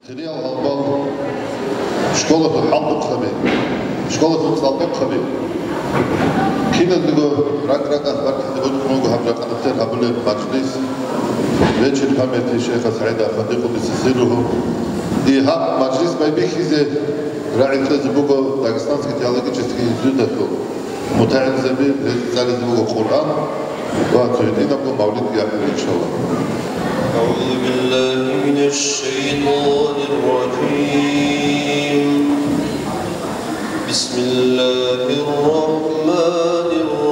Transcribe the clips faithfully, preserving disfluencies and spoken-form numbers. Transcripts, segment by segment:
Serial Halbal, школа Халбал Хаби, школа Халбал Хаби. Кино него рак-рак ахбар китабот много хамраканатер хабуле маджлис. Вечер памяти шейха Саида Фатиху бисисируху. И хаб маджлис байбихизе раитле зибуго Дагестанский теологический институт мутаин заби зали зибуго Кур'ан. وأتويتنا بمولد يحيى إن شاء الله. أعوذ بالله من الشيطان الرجيم. بسم الله الرحمن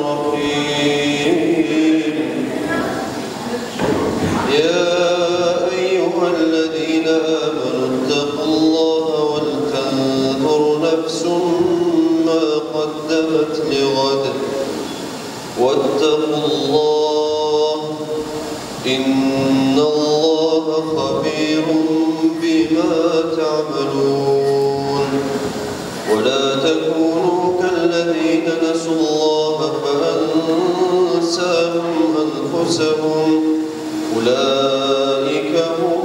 الرحيم. يا أيها الذين آمنوا اتقوا الله ولتنظر نفس ما قدمت لغد واتقوا الله إن الله خبير بما تعملون ولا تكونوا كالذين نسوا الله فأنساهم أنفسهم أولئك هم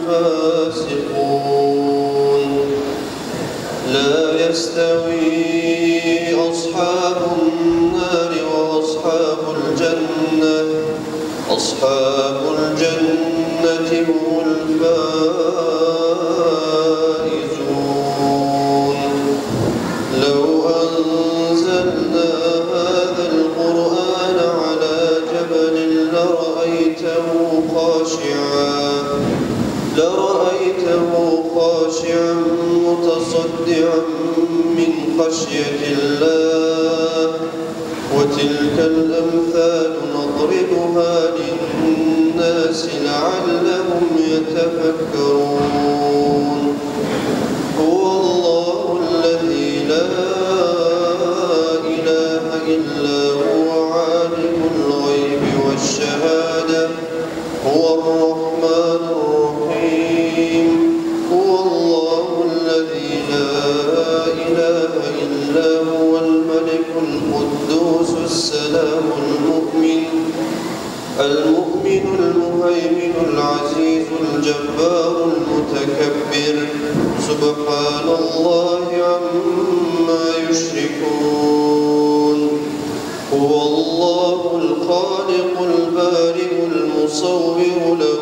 الفاسقون لا يستوي أصحاب النار وأصحاب الجنة أصحاب الجنة هم الفائزون لو أنزلنا هذا القرآن على جبل لرأيته خاشعا لرأيته خاشعا متصدعا من خشية الله وتلك الأمثال نضربها للناس لعلهم يتفكرون هو الله الذي لا إله إلا هو عالم الغيب والشهادة هو الرحمن الرحيم هو الله الذي لا إله إلا هو الملك القدوس السلام المؤمن المؤمن المهيمن العزيز الجبار المتكبر سبحان الله عما يشركون هو الله الخالق البارئ المصور له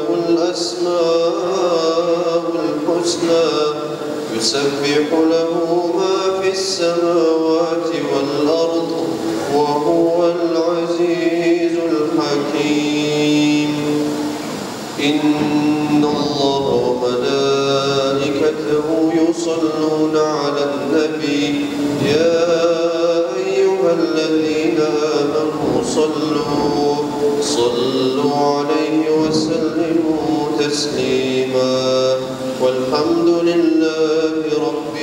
الأسماء الحسنى يسبح له ما في السماوات والأرض وهو العزيز الحكيم إن الله وملائكته يصلون على النبي يا أيها الذين آمنوا صلوا صلوا عليه وسلموا تسليما والحمد لله رب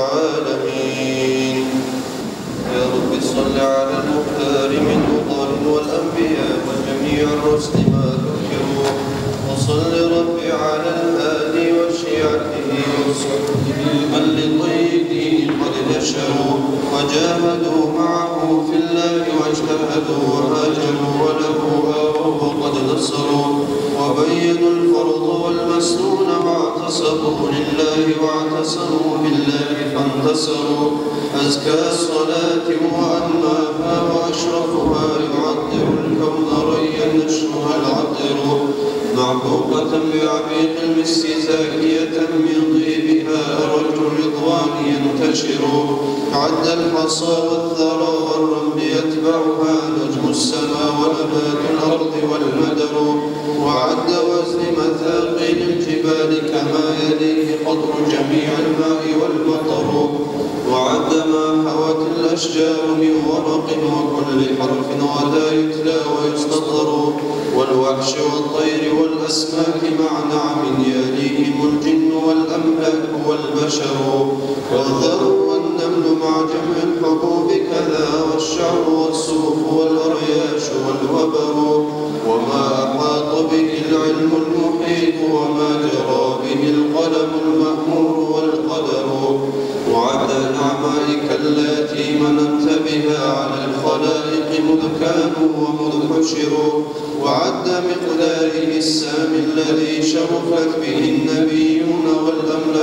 العالمين يا رب صل على المختار من مطر والأنبياء وجميع الرسل ما ذكروا وصل ربي على الهادي وشيعته وصحبه من لطيب قد نشروا وجاهدوا معه في الله واجتهدوا وهاجروا وله آووا قد نصروا وبينوا الفرض والمسنون واعتصموا لله واعتصموا بالله فانتصروا أزكى الصلاة وأنماها وأشرفها يعطر الكون ريا نشرها العطر معبوقة بعبيق المسك زاكية من طيبها أرج الرضوان ينتشر عد الحصى والثرى والرمل يتبعها نجم السماء ونبات الأرض والمدر وعد وزن مثاقيل الجبال كما يليه قدر جميع الماء والمطر وعد ما حوت الأشجار من ورق وكل حرف غدا يتلى ويستطر والوحش والطير والأسماك مع نعم يليهم الجن والأملاك والبشر والذر والنمل مع جمع الحبوب كذا والشعر والصوف والأرياش والوبر وما أحاط به العلم المحيط وما جرى به القلم المأمور والقدر وعد نعمائك التي مننت بها على الخلائق مذ كانوا ومذ حشروا وعد مقداره السامي الذي شرفت به النبيون والأملاك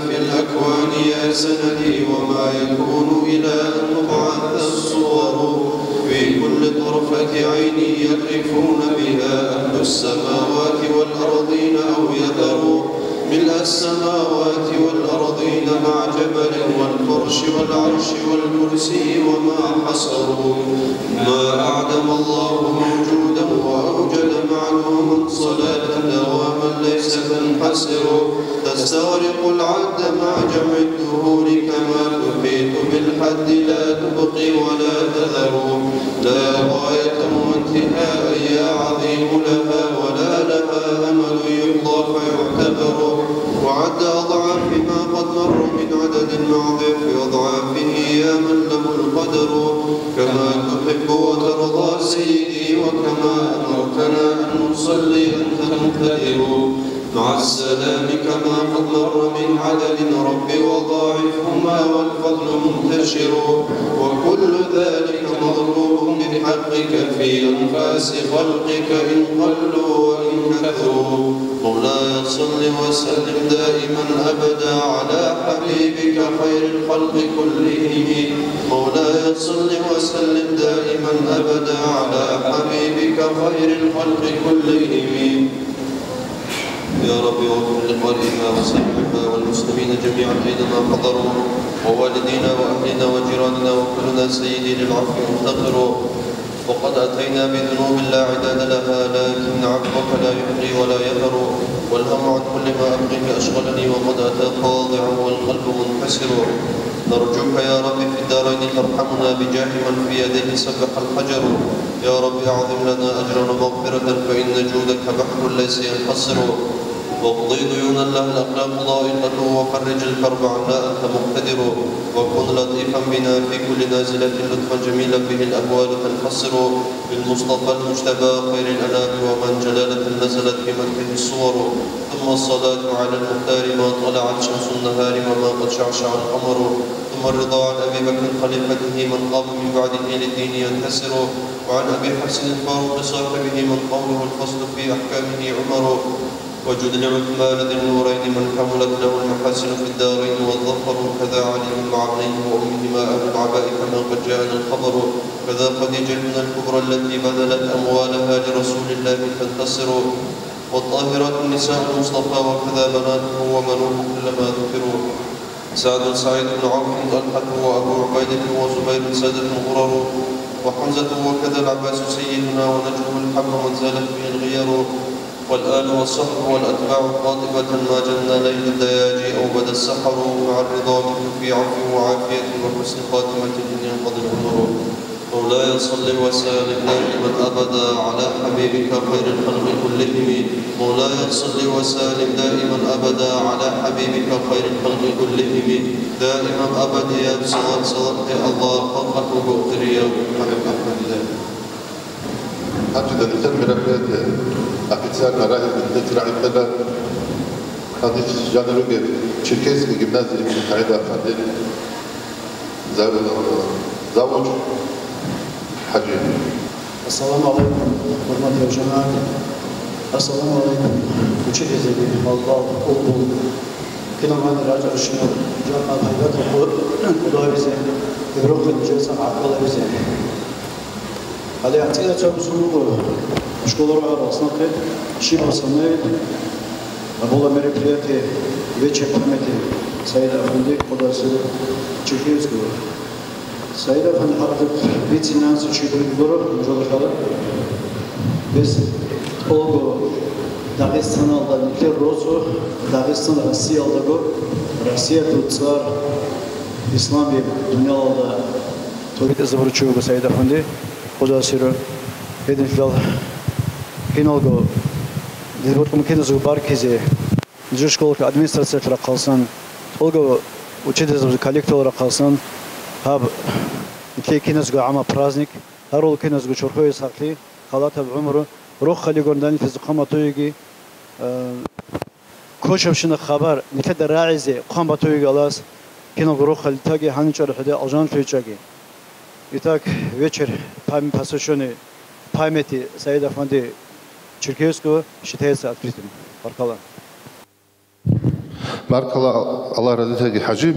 في الأكوان يا سندي وما يكون إلى أن تبعث الصور في كل طرفة عين يقفون بها أهل السماوات والأرضين أو يذروا ملء السماوات والأرضين مع جبل والفرش والعرش والكرسي وما حصروا ما أعدم الله موجودا وأوجد معلوما صلاة دواما ليس تنحسر تستغرق العد مع جمع الدهور كما تحيط بالحد لا تبقي ولا تذر لا غاية وانتهاء يا عظيم لها ولا لها أمل يقضى فيعتبر وعد أضعاف ما قد مر من عدد مع ضعف أضعافه يا من له القدر كما تحب وترضى سيدي وكما أمرتنا أن نصلي أنت مقتدر مع السلام كما قد مر من عدد رب وضاعفهما والفضل منتشر وكل ذلك مضروب بحقك في أنفاس خلقك إن قلوا وإن كثروا مولاي صل وسلم دائما أبدا على حبيبك خير الخلق كلهم مولاي صل وسلم دائما أبدا على حبيبك خير الخلق كلهم يا رب واغفر لقارئها وسلمها والمسلمين جميعا اينما حضروا ووالدينا واهلنا وجيراننا وكلنا سيدي للعفو مفتقر وقد اتينا بذنوب لا عداد لها لكن عفوك لا يحصي ولا يذر والهم عن كل ما ابغيك اشغلني وقد اتى خاضع والقلب منكسر نرجوك يا رب في الدارين ترحمنا بجاه من في يديه سبح الحجر يا رب اعظم لنا اجرا ومغفرة فان جودك بحر ليس ينحصر واقضي ديونا لها الاخلاق ضائقة وفرج الكرب عنا انت مقتدر وكن لطيفا بنا في كل نازلة لطفا جميلا به الاهوال تنحصر بالمصطفى المجتبى خير الانام ومن جلالة نزلت في مدحه الصور ثم الصلاة على المختار ما طلعت شمس النهار وما قد شعشع القمر ثم الرضا عن ابي بكر خليفته من قام من بعده للدين ينتصر وعن ابي حفص الفاروق صاحبه من قوله الفصل في احكامه عمر وجد لعثمان ذي النورين من كملت له المحاسن في الدارين والظفر كذا علي مع ابنيه وامهما اهل العباء كما قد جاءنا الخبر كذا خديجة الكبرى التي بذلت اموالها لرسول الله تنتصر والطاهرات النساء المصطفى وكذا بناته وبنوه كلما ذكروا سعد سعيد بن عوف طلحة وابو عبيدة وزبير سادة غرر وحمزة وكذا العباس سيدنا ونجم الحبر من زالت به الغير والآل والصحب والأتباع قاطبة ما جن ليل الدياجي أو بدا السحر مع الرضا منه في عفو وعافية وحسن خاتمة إن ينقضي العمر مولاي صل وسلم دائما أبدا على حبيبك خير الخلق كلهم مولاي صل وسلم دائما أبدا على حبيبك خير الخلق كلهم دائما أبدا يا بصلاة صلاة الله خلقك بأخر يوم حبيب أحمد الله أجد أن تنمي رفيت официально ранее районда хадис жанруге Черкесской гимназии имени Хайда Афанди завуч Хаджи. Ассаламу алейкум, hurmatli jamaat. Assalamu alaikum. Учитель Аллах, Аллах. Киноман раджа шно жамат хайват Худой бизе. Европа джеса акала бизе. Але антида чабсуну школара арасында шибасаны было мероприятие вечер памяти Саида Афанди Кодасы Черкесского. Саида Афанди Харакет вице-финансовый чемпион жолдашалы без ого Дагестан алда никер розу Дагестан Россия алдаго Россия тут цар ислам dünya alda Торите завручуга Саида Афанди Кодасы Един филал кинолго директором кинозу баркизе жушколка администрация ракалсан олго учитель коллектор ракалсан хаб ки кинозго ама праздник харол кинозго чорхой сахли халата умру рух хали гордани физкаматоиги кочевшина хабар никада раизе камбатоиги алас киного рух хали таги ханчар хаде алжан фичаги итак вечер память посвященный памяти Саида Афанди Черкесского считается открытым. Баркалла. بارك الله الله رضيتك حجيب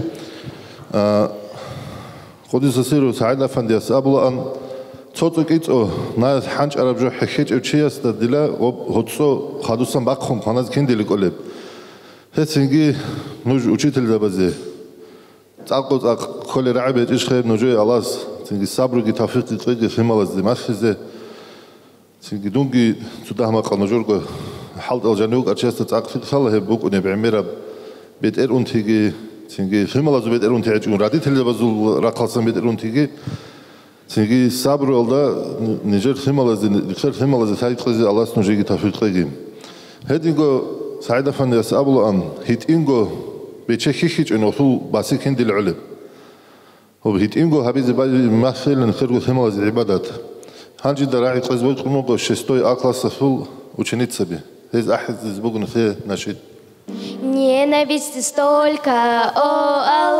قدس سيرو سعيد أفندي أبلا أن صوتك إتو ناس حنش عرب جو حكيت أوتشياس تدلا وهتصو خدوسن باقهم خناز كندي لقولب هتسنجي نوج أوتشيتل دبزه تعقد كل رعبة إيش خير نوجي الله سنجي صبر جي توفيق تقيد في مالز دي مخزه سنجي دونجي سوده ما قال نجورجو حالت الجنوب أشياء تعقد في خلا هبوك ونبعميرة بيت إير أنتيجي سنجي في مالز بيت إير أنتيجي ورادي تلي بزول رقصن بيت إير أنتيجي سنجي صبر الله نجر في مالز نكسر في مالز سعيد قزي الله سنجي توفيق تقيد هدينجو سعيد أفندي أسأبله أن هيت إنجو بيتشكيش إنه طول باسيك هندي العلم وبهيت إنجو هبيز باي مثل نخرجوا ثمة العبادات هنجي دراعي قزوج قموجو شستوي أكلاس فول وشنيت سبي هذا أحد زبوج نثير نشيد Ненависти столько, о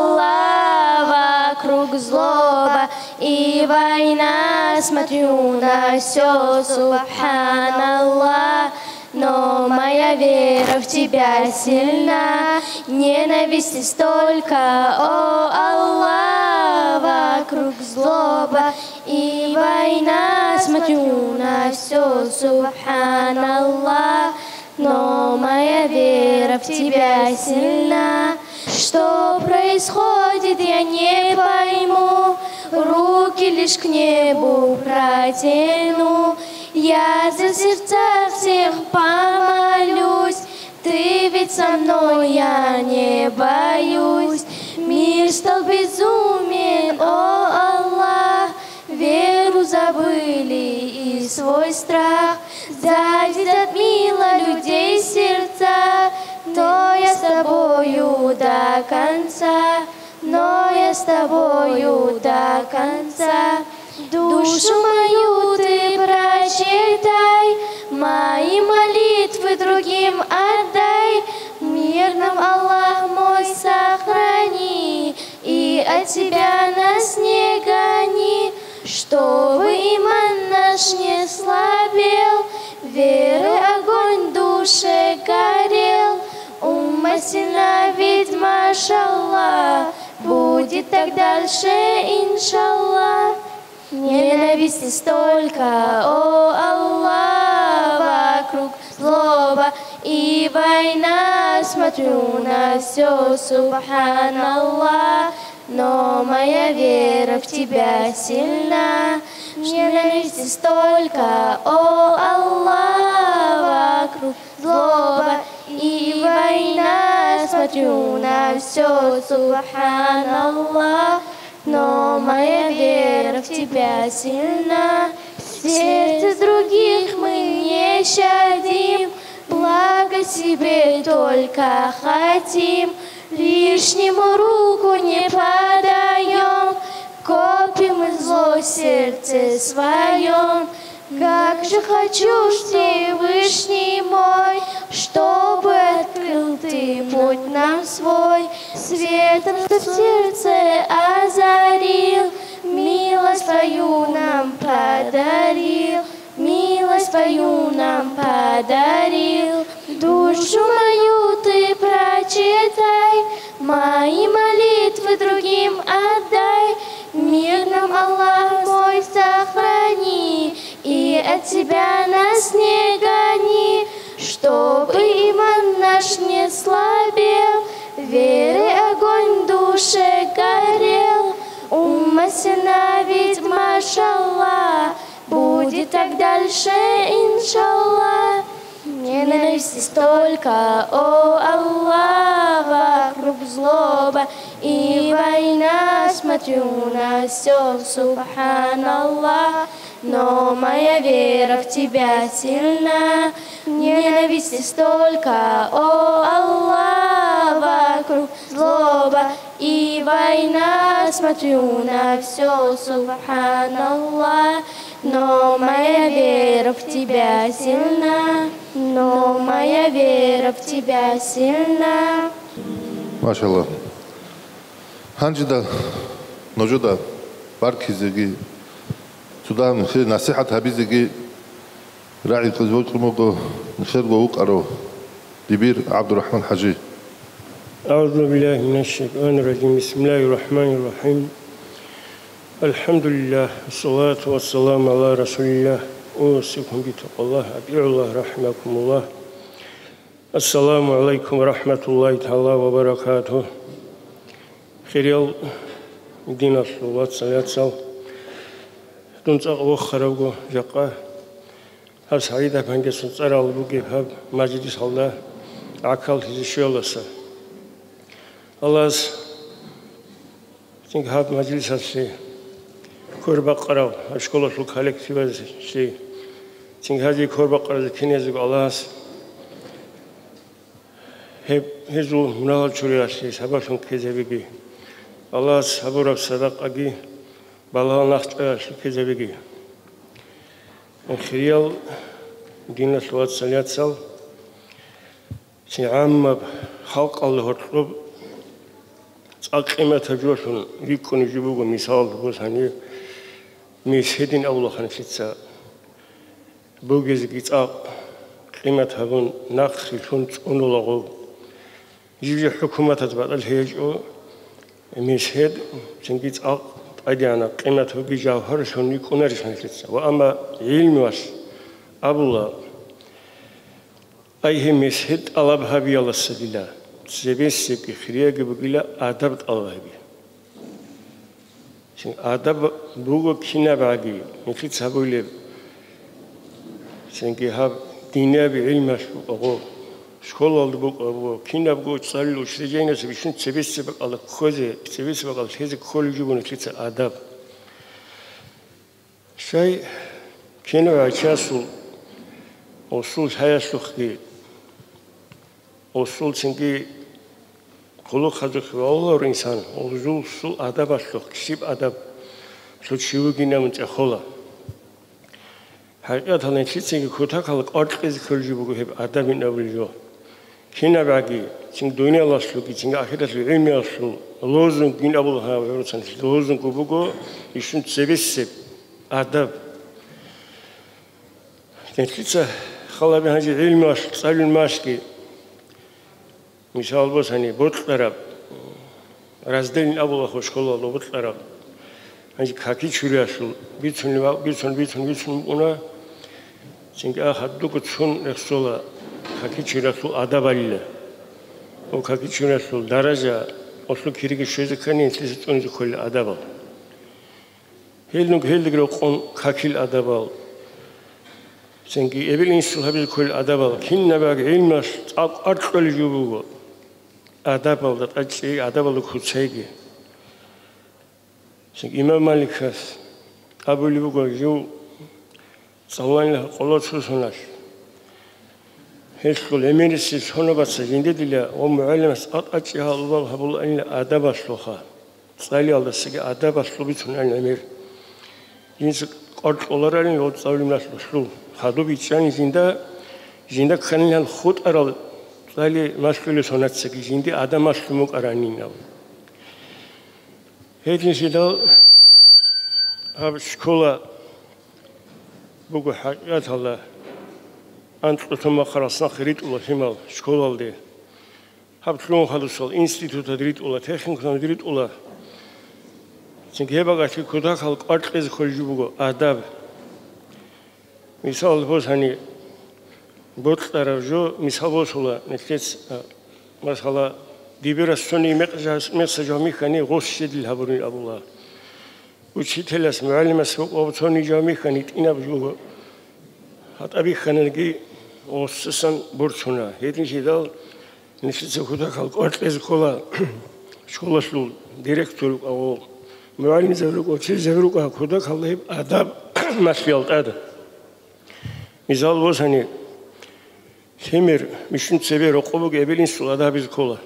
Аллах, вокруг злоба и война. Смотрю на все, субханаллах, но моя вера в тебя сильна. Ненависти столько, о Аллах, вокруг злоба и война. Смотрю на все, субханаллах, но моя вера в тебя сильна. Что происходит, я не пойму, руки лишь к небу протяну. Я за сердца всех помолюсь, ты ведь со мной, я не боюсь. Мир стал безумен, о Аллах, веру забыли и свой страх. Зависть затмила людей сердца, но я с тобою до конца, но я с тобою до конца. Душу мою ты прочитай, мои молитвы другим отдай. Мир нам Аллах мой сохрани, и от тебя нас не гони. Чтобы иман наш не слабел, веры огонь в душе горел. Умма сильна, ведь машаллах, будет так дальше, иншаллах. Ненависти столько, о Аллах, вокруг злоба и война. Смотрю на все, субханаллах, но моя вера в тебя сильна. Ненависти столько, о Аллах, вокруг злоба и война. Смотрю на все, субханаллах, но моя вера в тебя сильна. Сердце других мы не щадим, благо себе только хотим. Лишнему руку не подаем, копим и зло в сердце своем. Как же хочу, Всевышний мой, чтобы открыл ты путь нам свой, светом, что в сердце озарил, милость твою нам подарил, милость твою нам подарил. Душу мою ты прочитай, мои молитвы другим отдай. Мир нам Аллах мой сохрани, и от тебя нас не гони. Чтобы иман наш не слабел, веры огонь в душе горел. Умма сильна, ведь машаллах, будет так дальше, иншаллах. Ненависти столько, о Аллах, вокруг злоба и война. Смотрю на все, субханаллах, но моя вера в тебя сильна. Ненависти столько, о Аллах, вокруг злоба и война. Смотрю на все, субханаллах, но моя вера в тебя сильна, но моя вера в тебя сильна. Машаллах. Ханджида, ножуда, баркизеги, сюда нхи насихат хабизеги, راعي قزوج قموقو نخرجو وقرو دبير عبد الرحمن حجي أعوذ بالله من الشيطان الرجيم بسم الله الرحمن الرحيم الحمد لله والصلاة والسلام على رسول الله أوصيكم بتقوى الله أطيعوا الله رحمكم الله السلام عليكم ورحمة الله تعالى وبركاته خيريال دين الصلاة صلاة تنصق وخرجوا جقا هسعيدة بانك سنصر البوجي هاب مجلس الله عقل تزشيلسا الله تنك هاب مجلس السي كوربا قراو أشكال شو كولكتيف السي تنك هذه كوربا قراو كنيزك الله هب هزو منال شوري السي سباشون كذبي الله سبورك صدق أجي بالله نخت شو كذبي خيال دين الصلاة صلاة سال عام خلق الله رب أقيمة جوشون يكون يجيبوا مثال بس هني ميسهدين الله خنفتها بوجز جيت قيمة هون نقص شون أنولغو يجي حكومة تبع الهيجو ميسهد سنجيت أق أديانا قيمة بجوهر شون يكون رشنفتها وأما علم واس أبولا أيه ميسهد الله بهابي الله سبيلا سبيس سبي خريج بقيلا أدب الله بي شن أدب بوجو كنا بعدي نفيت سبولي شن كهاب دينا بعلم شو أقو شكل الله بوج أقو كنا بوج صار وشرجينا سبيشون سبيس سبق الله خوزة سبيس سبق الله هذا كل جبون نفيت أدب شيء كنا عشاسو أصول هيا سخي أصول سنجي خلق خذك والله إنسان أصول سو أدب أشلق كسب أدب سو شيء جينا من تخلا حقيقة هذا نشيد سنجي كوتا خلق أركز كل جبو هب أدب من أول جو كنا بعدي سنج دنيا الله سلوكي سنج آخرة العلم أصل لازم جين أبو الله ورسان لازم كوبوكو يشون سبيس سب أدب نشيد خلا بهذه العلم أصل صار الماسكي مثال بس هني بطلرب رازدين أبو الله خوش خلا الله بطلرب هني كاكي شوري أصل بيتون بيتون بيتون بيتون أنا سنك آخر دوك تشون رسولا كاكي شوري أصل أدب عليه أو كاكي شوري أصل درجة أصل كيرك شوية كني تلسون كل أدب هيلنك هيلك رقم كاكيل أدب سنكي إبل إنسان هذا كل أدب كنا بعد علم أركل جبوه أدب الله أجي أدب الله كوتشيجي سنكي إمام مالك خاص أبو لبوغ جو سوان له قلات سوسناش هيسكول إميرسي سونا بس جندي دليا ومعلم أت أجي الله هبول أن أدب أسلوخا سالي الله سجى أدب أسلو بيتون أن أمير جنس قرط أولارين لو تساوي ناس بسلو خدو بيتشان زنده زنده خنيان خود أرال سالي مسؤول سنات سكي زنده آدم مسلمك أرانين ناو هذين سيدال هاب شكولا بقول حقيقة الله أنت تما خلاصنا خريط ولا شمال شكولا ده هاب شلون خلصل إنستيتوت تدريت ولا تكنيك تدريت ولا سنكيه بقى شيء كذا خلق أركز خرج بقول آداب مثال بس هني بطل رجو مثال بس ولا نتكلم مثلا ديبرا سوني مقجاز مسجامي خني غش شديد هبورين أبو الله وشيء تلاس معلم سوق وبتوني جامي خني إنا بجوه هات أبي خنرجي وسسن برشونا هيدين شيء دال نفسي كذا خلق أركز كلا شغل شلول ديركتور أو معلم زبروك وشيء زبروك كذا خليه آداب مسؤوليات آداب مثال بس هني تمر مشون سبب رقابك قبلين سلاده بيز كلا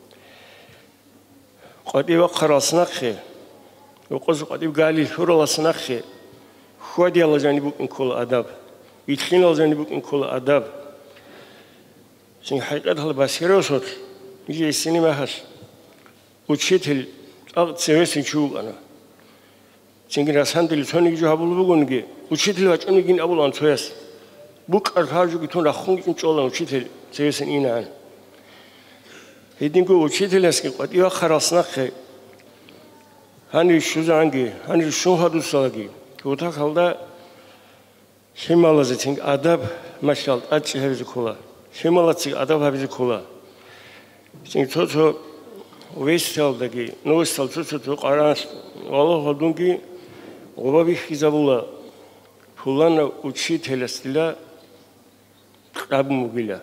قديم وقرصنا خير وقص قديم قالي شورا لسنا خير خودي الله جانبك إن كل أدب يتخين الله جانبك إن كل أدب سين حقيقة هذا بسيرة صوت يجي السينما هش وتشيل أغت سويسين شو أنا سين راسان دلتوني جو هبلو بقولنجي وتشيل وجهني جين أبو لان سويس بوك أرهاجو كتون رخون كتون شغلان وتشيل سويسين إينان هيدينكو وشيتلسكي قد يأخر أصناخي هني شوزانجي هني شون هادو سالاجي كوتا خالدا شمالازتين أدب مشال أتش هذي كولا شمالاتي أدب هذي كولا شين توتو ويستال دقي نوستال توتو تو قرانس والله هادونجي غبابي خزابولا فلان وشيتلسكيلا أبو مبيلا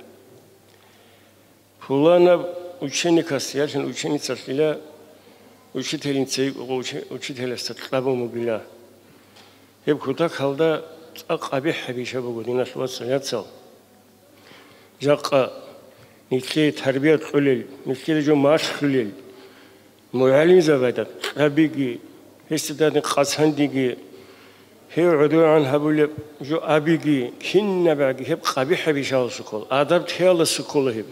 فلان وشينيكاس ياشن وشينيكاسيلا وشيتلين تيج وشيتلست أبو مبيلا يبكو تكالدا أقابح حبيشة بقولنا شو سياتسال جاقة نتلي تربية قليل نتلي جو ماش قليل معلم زبادة أبيجي هستدان قاسنديجي هي عدو عن هبول جو أبيجي كنا بعدي هب قابح حبيشة السكول أدب تيال السكول هب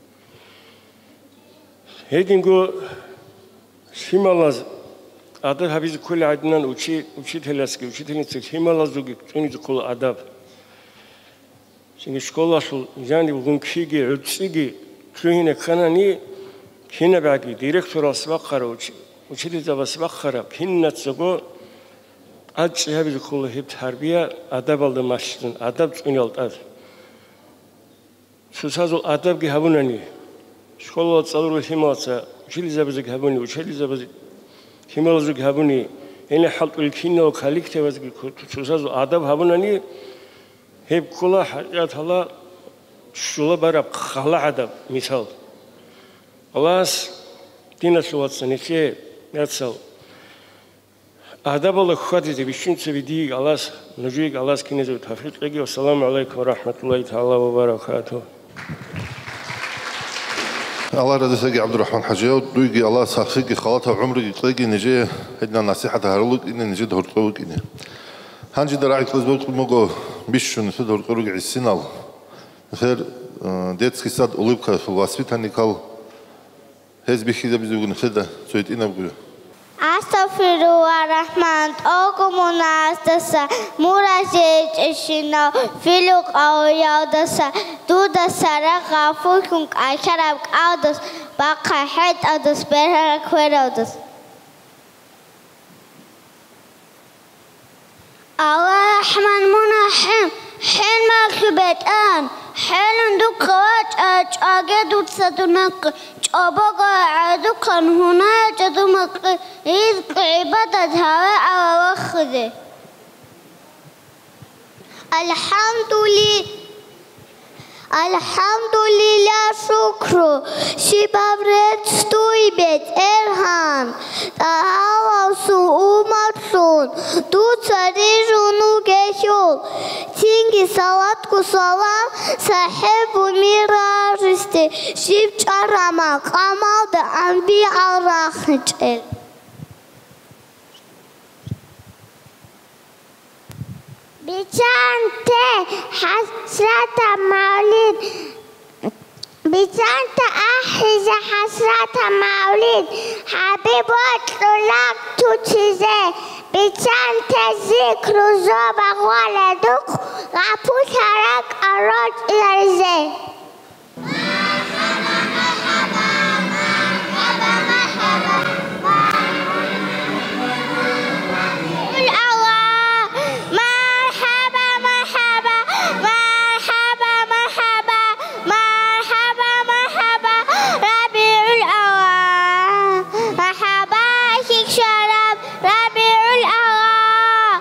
هيدينغو شمالاز أدب هبيز كل عدنان وشي وشي تلاسكي وشي تلاسكي شمالاز دوغي توني كل أدب شين شكولا شو يعني بقول كيجي عدسيجي تلوهنا كناني كنا بعدي ديركتور أسبقرا وشي وشي تجاب أسبقرا كنا تسقو أجل هبيز كل هب تربية أدب على ماشين أدب توني الأدب شو سازو أدب كي هبوناني شكولا تصوروا شمالسا وشيل زبزك هبوني وشيل زبزك شمالزك هبوني هنا حلق الكينا وخالق تبزك شوزازو آداب هبوناني هب كلا حاجات هلا شولا برا خلا آداب مثال الله دينا شوات سنتيه نتصل آداب الله خاطر تبيشين تبيدي الله نجيك الله كنيزو تفريق لقي والسلام عليكم ورحمة الله تعالى وبركاته الله رضي سيدي عبد الرحمن حجيو دويجي الله ساخيكي خالتها عمري قلقي نجي هدنا نصيحة هارلوك إني نجي دهورتوك إني هنجي دراعي كلزبوت مغو بيشون في دهورتوك عسينال خير детский сад улыбка воспитанникал هز بيخيدا بيزوغن خيدا سويت إنا بقولو Astaghfirullah Rahman, Ogumunastasa, Murajej Ishina, Filuk Auyadasa, Duda Saraka, Fulkunk, Akarab Audas, Baka Head Audas, Berra Querodas. Allah Rahman Munahim, حين ما كبت آن حين دوك واج أجدود صدناك أبغى عدوك هنا جدومك رزق عبادة هواء وخذه الحمد لله الحمد لله شكر شبابرت ستويبت إرهان تهاو سوماتون دو تريجونو جيشول تينجي صلاتكو سلام صاحب ميراجستي شيب شرما قمال دا أنبياء الراخجل بيجانتي حسرة مولد بيجانتي أحز حسرة مولد حبيبات لك تجزي بيجانتي ذكر زوبا ولدك غابو ترك أراد إلى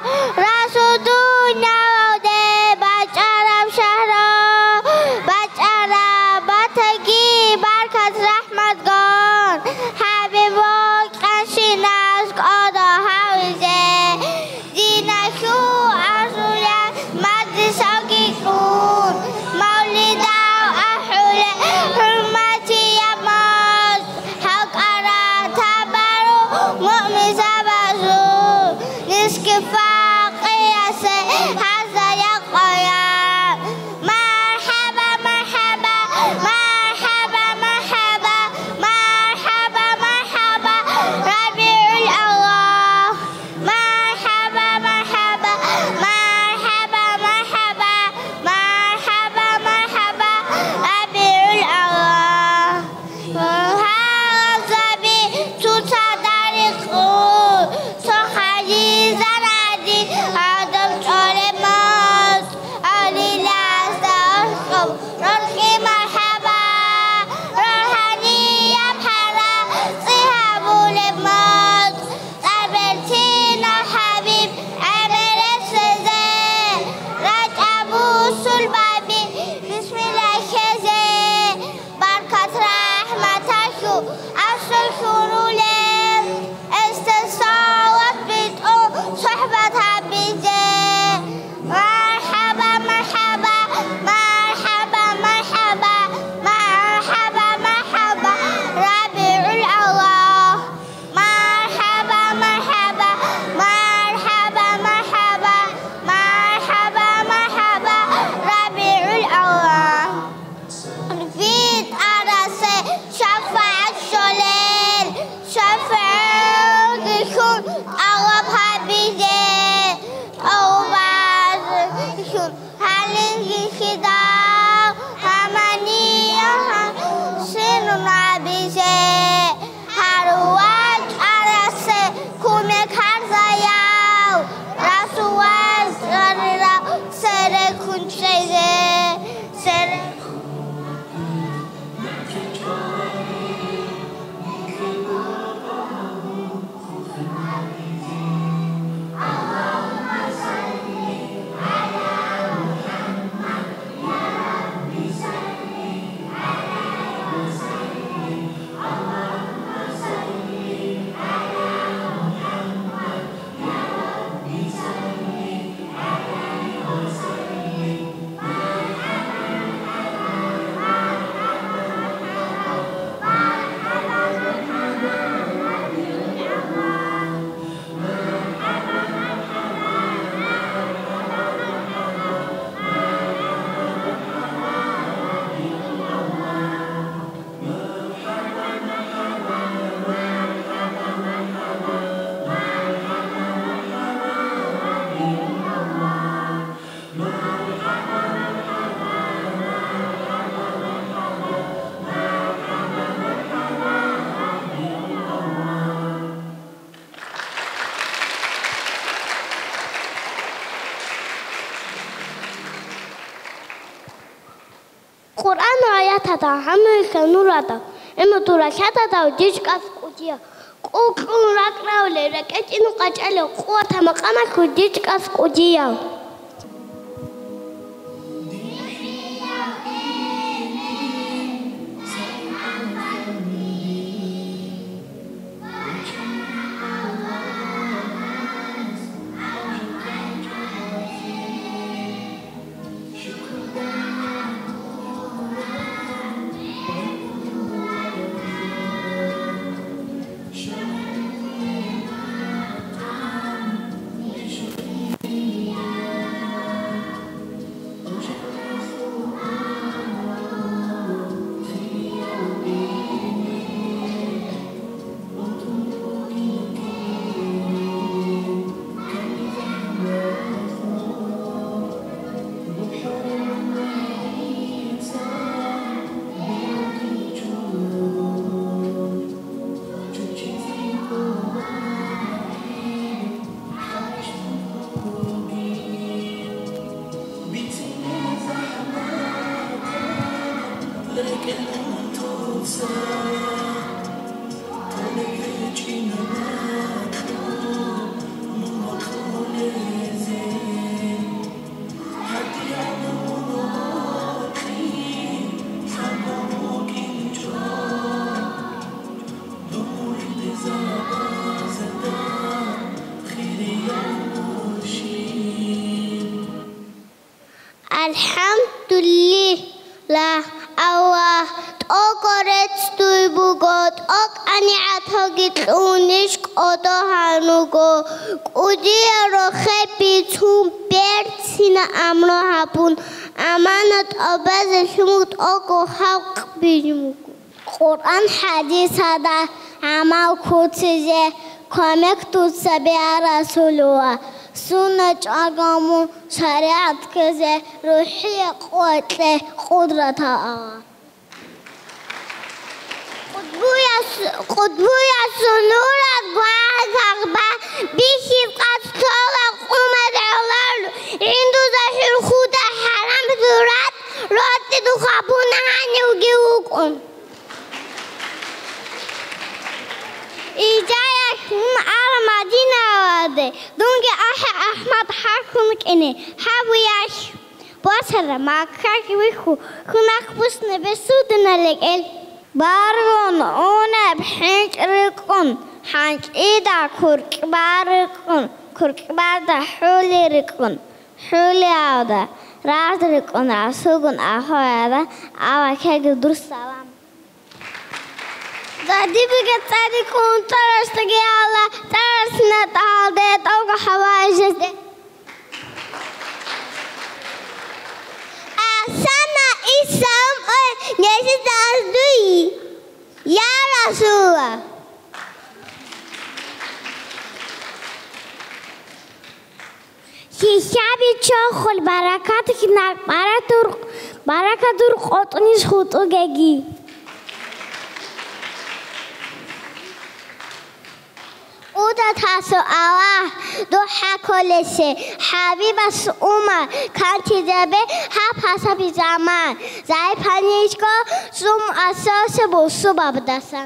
But قرآن آیات تا همه کنور تا اما تو را شد تا دیش کس کجیا کوکون رک راوله رکت اینو قچله قوت هم قمر کجیش کس کجیا Alhamdulillah Allah ogoret stuibugot ok ani athogit unish odo hanugo udia rohe bichum bertsina amro hapun amanat abaz shumut ogo haq bijmuk Quran hadith hada amal kutize komek tutsa be rasulullah سنة أقامو شريعة كذا روحية قوة قدرتها قطبوية قطبوية سنورة قوات أغبى بيشي قد طالق أمد علال عنده ظهر خودة حرام ذرات رات دخابون عني وجيوكم إجايكم على مدينة واده دونك أح أحمد حكم كني حبياش باشر ما كاكي ويخو كناك بسنا بسودنا لقل بارغون أنا بحنج ركون حنج إيدا كرك باركون كرك باردا حولي ركون حولي عودا راز ركون راسوغون أخوة أوا كاكي در سلام Daddy bigat tadi kuntaras tagi Allah taras na talde tauga hawajes de Asana isam oi nesi tasdui ya Rasulullah Shabi chokhol barakat kinak baratur barakatur qotnis khutu gegi Uda taso Allah doha kolese Habibas Umar kanti debe ha pasabi zaman Zai panishko zum asose bosu babdasan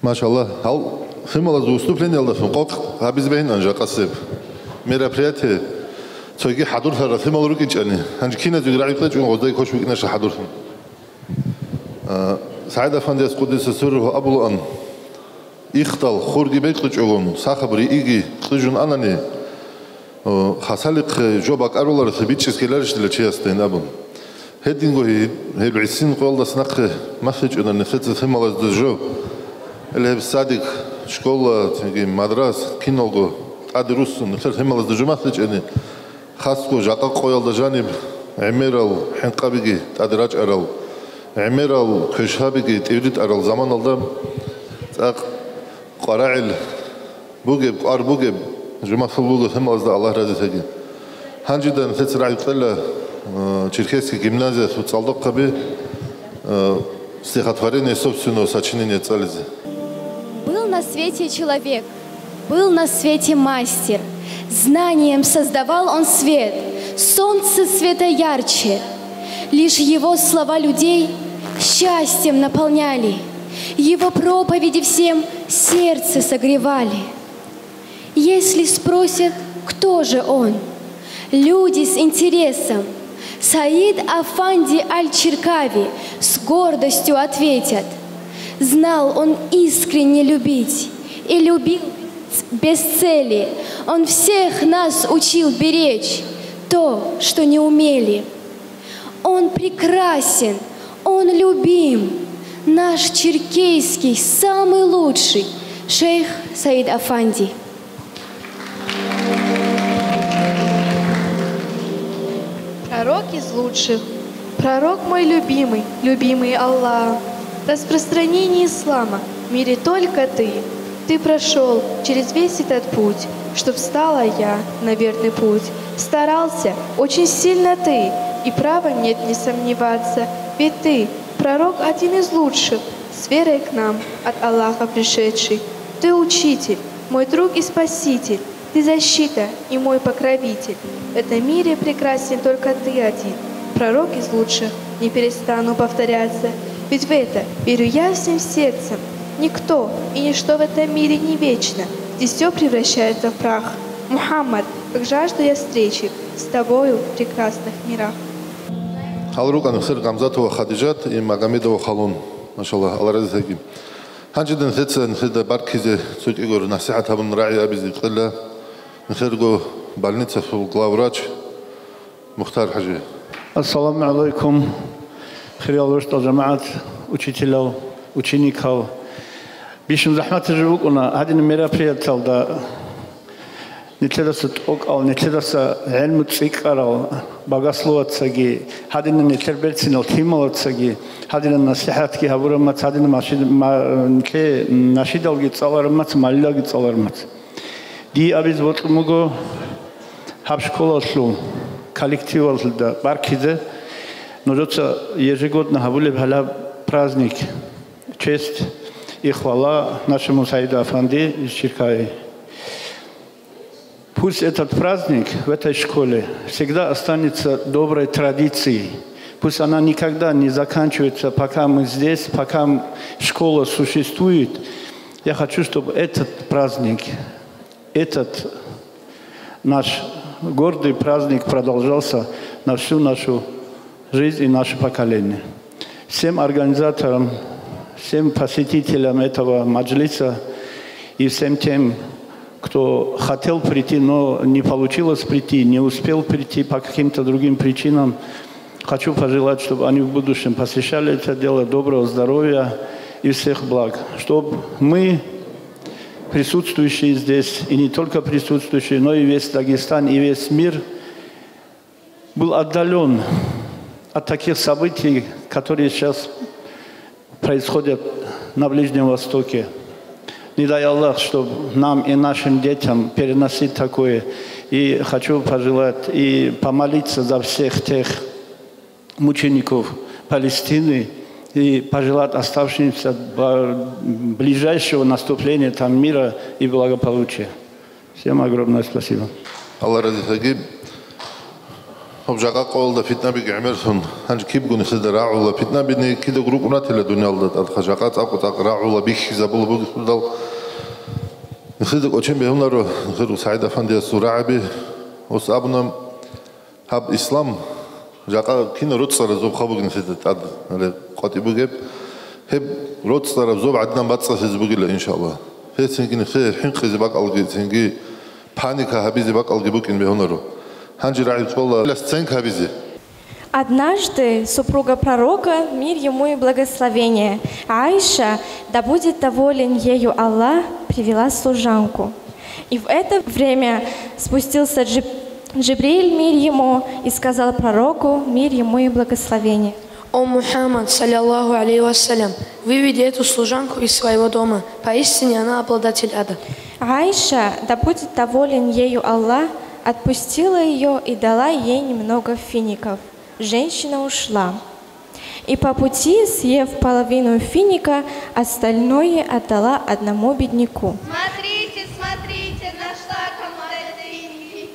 Машаллах. Ал химала за выступление алдафин. Қоқ ғабизбейн анжа қасып. Мероприятие. Цойги хадур сара химала руки чани. Анжа кина зюграи қлач он ғоздай кош викна ша хадур сын. Саид Афанди аз қудиса сүру абулу ан. Ихтал хурги беклыч огон. Сахабри иги қлыжун анани. Хасалик жобак арулар сабитческелер штила чиястайн абун. Хединго хебисин қолда снақ масыч она нефеца химала сдажо. Эле садик школа мадрас кинолго адрусун нефер химала сдажо масыч они хаско жақа қоялда жаниб эмерал хенқабиги адрач арал эмерал көшхабиги теврит арал заман алда так қараил бугеб ар бугеб жумасыл бугеб химала сда Аллах разы саги ханжида нефеца райфталла Черкесский гимназия социалдок каби стихотворение собственного сочинения Цализе. Был на свете человек, был на свете мастер. Знанием создавал он свет, солнце света ярче. Лишь его слова людей счастьем наполняли, его проповеди всем сердце согревали. Если спросят, кто же он, люди с интересом Саид Афанди Аль-Чиркави с гордостью ответят. Знал он искренне любить и любил без цели. Он всех нас учил беречь то, что не умели. Он прекрасен, он любим, наш черкесский самый лучший шейх Саид Афанди. Пророк из лучших, пророк мой любимый, любимый Аллах. Распространение ислама в мире только ты. Ты прошел через весь этот путь, чтоб стала я на верный путь. Старался очень сильно ты, и права нет не сомневаться. Ведь ты, пророк один из лучших, с верой к нам от Аллаха пришедший. Ты учитель, мой друг и спаситель. Ты защита и мой покровитель. В этом мире прекрасен только ты один. Пророк из лучших, не перестану повторяться. Ведь в это верю я всем сердцем. Никто и ничто в этом мире не вечно. Здесь все превращается в прах. Мухаммад, как жажду я встречи с тобою в прекрасных мирах. Халрукан Хсыр Гамзатова Хадижат и Магомедова Халун. Машаллах, Аллах разы сагим. Ханчидан сетса нхеда баркизе суть игор насихат хабын раи абизи қилла. Нхерго больница главврач Мухтар Хаджи. Ассаламу алейкум. Хриалушта жамаат учителей, учеников. Бишин захмат живукуна. Один мероприятие да не следует окал, не следует эльмут цикарал, богословцаги. Один не тербельцинал тималцаги. Один насихатки хабурамат, один машид ке нашидалги цаларамат, малилаги цаларамат. Ди абиз вот мого хабшколаслу коллективал да баркизе, но это ежегодно хабуле бхала праздник, честь и хвала нашему Саиду Афанди из Чиркави. Пусть этот праздник в этой школе всегда останется доброй традицией. Пусть она никогда не заканчивается, пока мы здесь, пока школа существует. Я хочу, чтобы этот праздник, этот наш гордый праздник продолжался на всю нашу жизнь и наше поколение. Всем организаторам, всем посетителям этого маджлиса и всем тем, кто хотел прийти, но не получилось прийти, не успел прийти по каким-то другим причинам, хочу пожелать, чтобы они в будущем посещали это дело, доброго здоровья и всех благ. Чтобы мы, присутствующие здесь, и не только присутствующие, но и весь Дагестан, и весь мир, был отдален от таких событий, которые сейчас происходят на Ближнем Востоке. Не дай Аллах, чтобы нам и нашим детям переносить такое. И хочу пожелать и помолиться за всех тех мучеников Палестины и пожелать оставшимся ближайшего наступления там мира и благополучия. Всем огромное спасибо. Аллах разы сагим. خب جاقا قول دا فتنة بيك عمرسون هنج كيب قوني سيدا راعولا فتنة بيني كيدا قروق ناتي لدنيا الله أدخا جاقا تاقو تاق راعولا بيك زبولا بوغي سودال نسيدا قوچين بهم نارو نخيرو سعيد أفندي السراعبي وس أبنام هاب إسلام جاقا كينا روتصار زوب خابوغ نسيدا تاد قاتي بوغيب هب روتصار زوب عدنا باتسا سيزبوغي إن شاء الله هي سنجي خير حنقي زباق ألغي سنجي паника хабизи бакалги букин бехонору. Ханджи рахи школа ласцен хабизи. Однажды супруга пророка, мир ему и благословение, Аиша, да будет доволен ею Аллах, привела служанку. И в это время спустился Джиб... Джибриль, мир ему, и сказал пророку, мир ему и благословение. О Мухаммад, саллиллаху алейхи вассалям, выведи эту служанку из своего дома, поистине она обладатель ада. Аиша, да будет доволен ею Аллах, отпустила ее и дала ей немного фиников. Женщина ушла. И по пути, съев половину финика, остальное отдала одному бедняку. Смотрите, смотрите, нашла кому-то финики.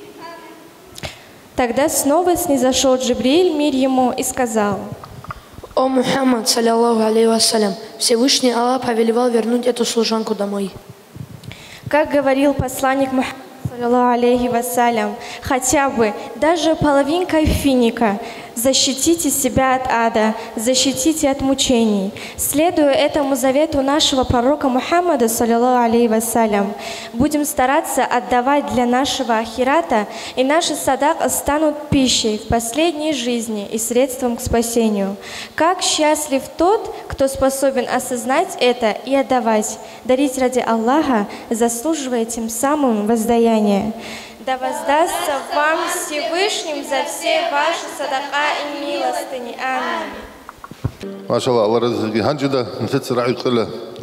Тогда снова снизошел Джибриль, мир ему, и сказал: О Мухаммад, саллиллаху алейхи вассалям, Всевышний Аллах повелевал вернуть эту служанку домой. Как говорил посланник Мухаммад, саллиллаху алейхи вассалям, хотя бы даже половинкой финика защитите себя от ада, защитите от мучений. Следуя этому завету нашего пророка Мухаммада, саллиллаху алейхи вассалям, будем стараться отдавать для нашего ахирата, и наши садака станут пищей в последней жизни и средством к спасению. Как счастлив тот, кто способен осознать это и отдавать, дарить ради Аллаха, заслуживая тем самым воздаяние. Да воздастся вам Всевышним за все ваши садака и милостыни. Аминь. Машалла, Аллах разыги. Ханджида, нсет рахи кхила,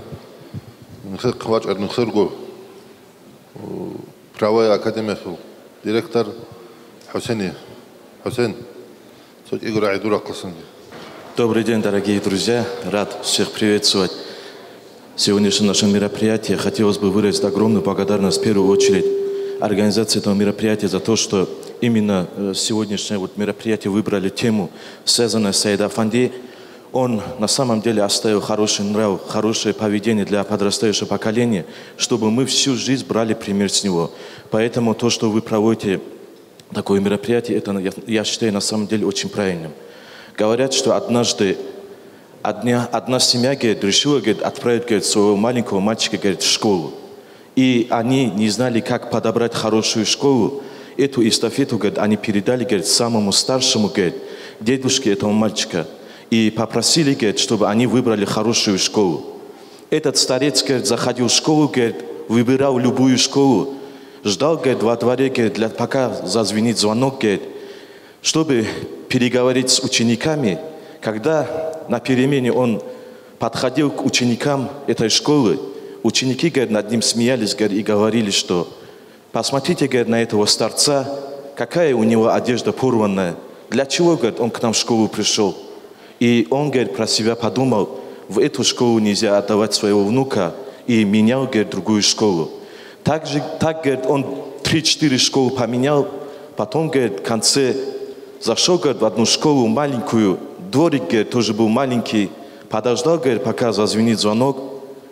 нсет кхвач ар нсырго. Правая академия, директор Хусейни. Хусейн, суть Игорь Айдура классанги. Добрый день, дорогие друзья. Рад всех приветствовать. Сегодняшнее наше мероприятие хотелось бы выразить огромную благодарность в первую очередь организации этого мероприятия за то, что именно сегодняшнее вот мероприятие выбрали тему, связанную с Саид Афанди. Он на самом деле оставил хороший нрав, хорошее поведение для подрастающего поколения, чтобы мы всю жизнь брали пример с него. Поэтому то, что вы проводите такое мероприятие, это, я считаю, на самом деле очень правильным. Говорят, что однажды одна, одна семья, говорит, решила, говорит, отправить, говорит, своего маленького мальчика, говорит, в школу. И они не знали, как подобрать хорошую школу. Эту эстафету, говорит, они передали, говорит, самому старшему, говорит, дедушке этого мальчика. И попросили, говорит, чтобы они выбрали хорошую школу. Этот старец, говорит, заходил в школу, говорит, выбирал любую школу. Ждал, говорит, во дворе, говорит, для, пока зазвенит звонок, говорит, чтобы переговорить с учениками. Когда на перемене он подходил к ученикам этой школы, ученики, говорит, над ним смеялись, говорит, и говорили, что посмотрите, говорит, на этого старца, какая у него одежда порванная. Для чего, говорит, он к нам в школу пришел? И он, говорит, про себя подумал, в эту школу нельзя отдавать своего внука, и менял, говорит, другую школу. Так, же, так говорит, он три-четыре школы поменял, потом, говорит, в конце зашел, говорит, в одну школу маленькую, дворик, говорит, тоже был маленький, подождал, говорит, пока зазвенит звонок.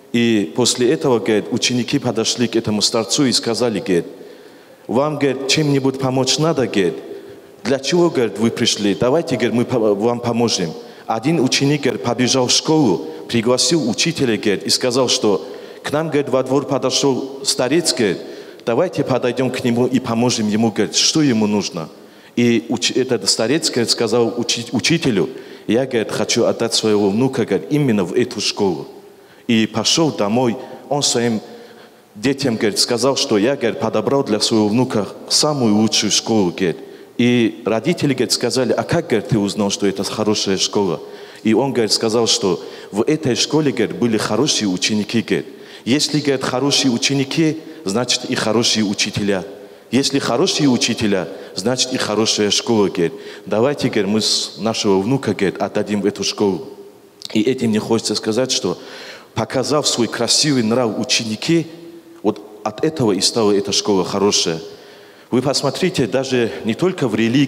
И после этого, говорит, ученики подошли к этому старцу и сказали, говорит, вам, говорит, чем-нибудь помочь надо, говорит, для чего, говорит, вы пришли, давайте, говорит, мы вам поможем. Один ученик, говорит, побежал в школу, пригласил учителя, говорит, и сказал, что к нам, говорит, во двор подошел старец, говорит, давайте подойдем к нему и поможем ему, говорит, что ему нужно. И уч... этот старец, говорит, сказал учи... учителю, я, говорит, хочу отдать своего внука, говорит, именно в эту школу. И пошел домой, он своим детям, говорит, сказал, что я, говорит, подобрал для своего внука самую лучшую школу, говорит. И родители, говорит, сказали, а как, говорит, ты узнал, что это хорошая школа? И он, говорит, сказал, что в этой школе, говорит, были хорошие ученики, говорит. Если, говорит, хорошие ученики, значит и хорошие учителя. Если хорошие учителя, значит и хорошая школа, говорит. Давайте, говорит, мы с нашего внука, говорит, отдадим в эту школу. И этим мне хочется сказать, что показав свой красивый нрав ученики, вот от этого и стала эта школа хорошая. Вы посмотрите, даже не только в религии,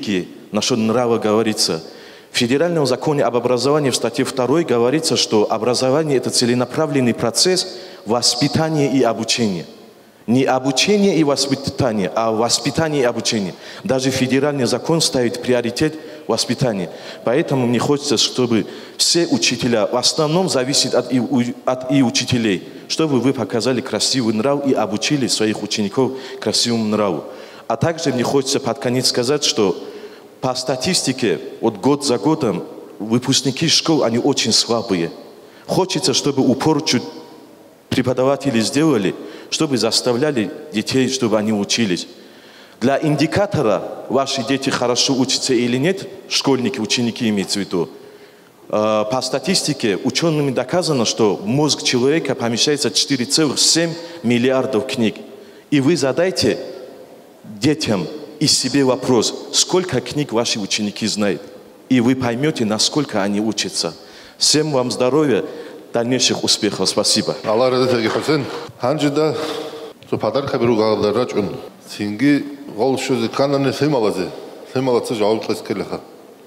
насчет нрава говорится. В Федеральном законе об образовании в статье второй говорится, что образование – это целенаправленный процесс воспитания и обучения. Не обучение и воспитание, а воспитание и обучение. Даже федеральный закон ставит приоритет воспитания. Поэтому мне хочется, чтобы все учителя, в основном зависит от и, от и учителей, чтобы вы показали красивый нрав и обучили своих учеников красивому нраву. А также мне хочется под конец сказать, что по статистике, вот год за годом, выпускники школ, они очень слабые. Хочется, чтобы упор чуть преподаватели сделали, чтобы заставляли детей, чтобы они учились. Для индикатора, ваши дети хорошо учатся или нет, школьники, ученики имеются в виду, по статистике учеными доказано, что в мозг человека помещается четыре целых семь миллиардов книг. И вы задайте детям и себе вопрос, сколько книг ваши ученики знают. И вы поймете, насколько они учатся. Всем вам здоровья, дальнейших успехов. Спасибо. Аллах разрешит Хусейн. Ханджида, то подарка беру гагда рачун. Синги гол шузи канане сималазе. Сималаце жауап лескелеха.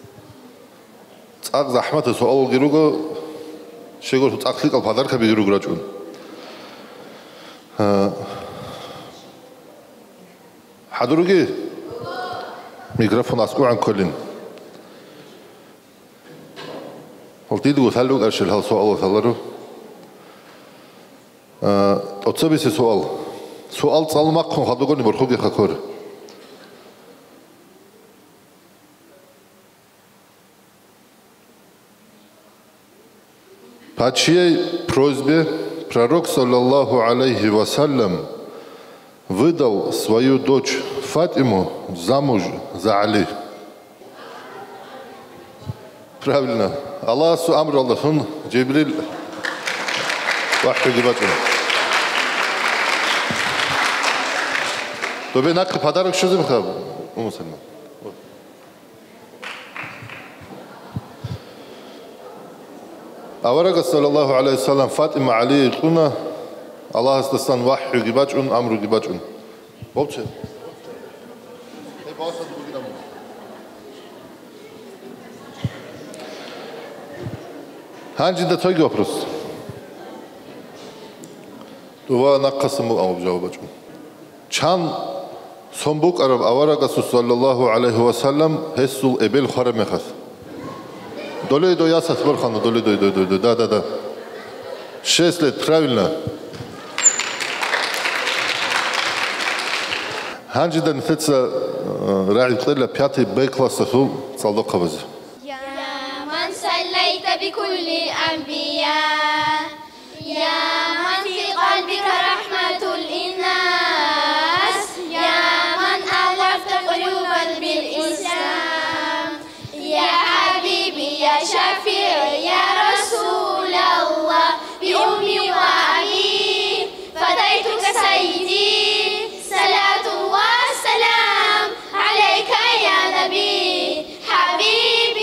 Цак захмата суал гируга шегор цакликал подарка беру рачун. حضرتك ميكروفون اسمع عن كلن قلت له سالوك ارشل هل سؤال سالرو ا تصبي سؤال سؤال صالماق خون خدوغني برخوغي خكور по чьей просьбе пророк саллаллаху алейхи вассалям выдал свою дочь Фатиму замуж за Али. Правильно. Аллах су амр Аллахун Джибриль вахи гибатун. Тобе накы подарок что зимха, умусульман? Аварага саллаллаху алейхи вассалям Фатима Али куна Allah istastan vahyu gibacun, amru gibacun. Bobče. Ej, pa osad budinamo. Hangi da toy вопрос. Това наққасымыл амып жауабачун. Чан сомбук араб аварагасу саллаллаху алейхи вассалям хессул эбел харамехас. Долей до ясас бархана, долей до, до, до, да, да, да. Шесть лет, правильно. هنجد نثتسا راعي قتلة بياتي بي كلاس خو صلوق خبز يا من صليت بكل الأنبياء يا من في قلبك رحمة للناس يا من ألفت قلوبا بالإسلام يا حبيبي يا شفيعي يا رسول الله بأمي وأبي فديتك سيدي صلاة الله والسلام عليك يا نبي حبيبي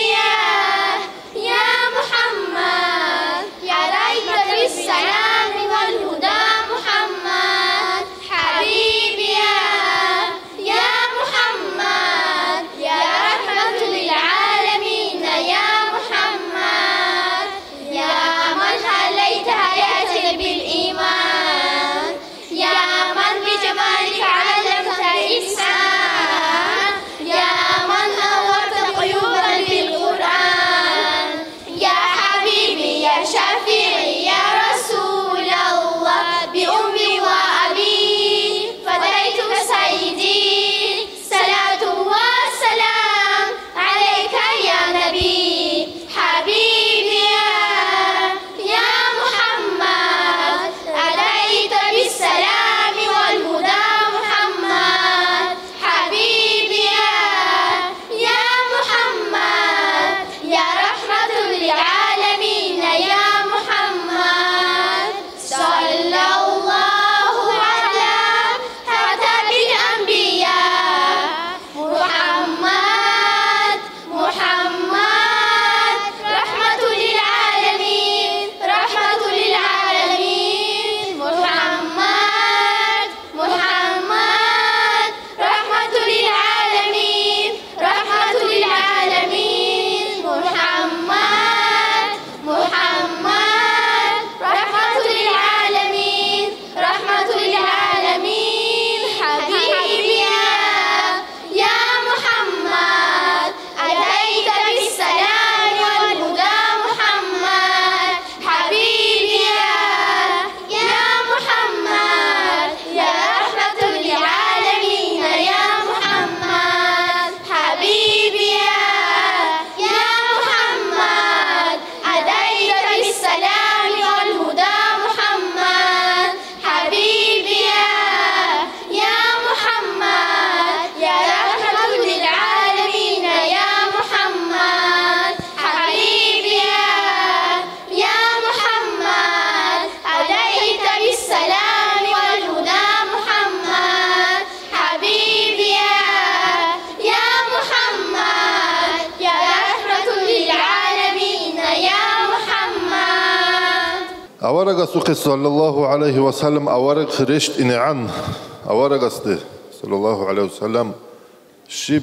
أورق سوق صلى الله عليه وسلم أورق رشت إن عن أورق صلى الله عليه وسلم شيب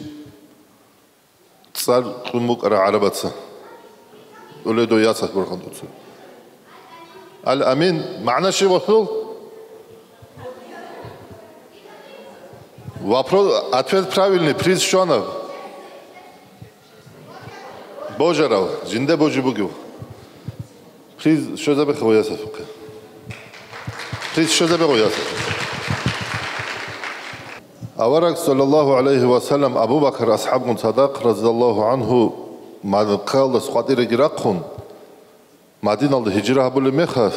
صار قمك على عربتها ولدو ياسك برخان دوتسو الأمين معنى شيء وصل вопрос ответ правильный приз шонов божарав жинде божи бугив приз что забе хвоясов приз что забе хвоясов аварак саллаллаху алейхи ва саллям Абу Бакр асхабун садақ разиаллаху анху мадқал схатире гирақхун Мадиналда хиджра были мехас.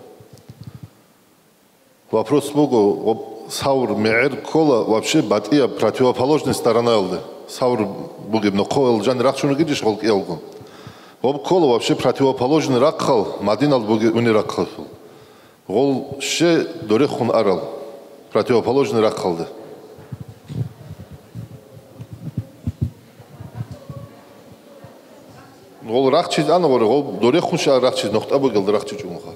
Вопрос Богу, Саур Меэр Кола вообще батия противоположной стороны алды. Саур Богим, но Коэл Джан Рахшуну гидиш холк елгун. Об Кола вообще противоположный ракхал, Мадинал Боги уни ракхал. Гол ше дорехун арал, противоположный ракхалды. Гол рахчиз ана говорю, гол дорехун ше рахчиз нохта богил рахчиз умха.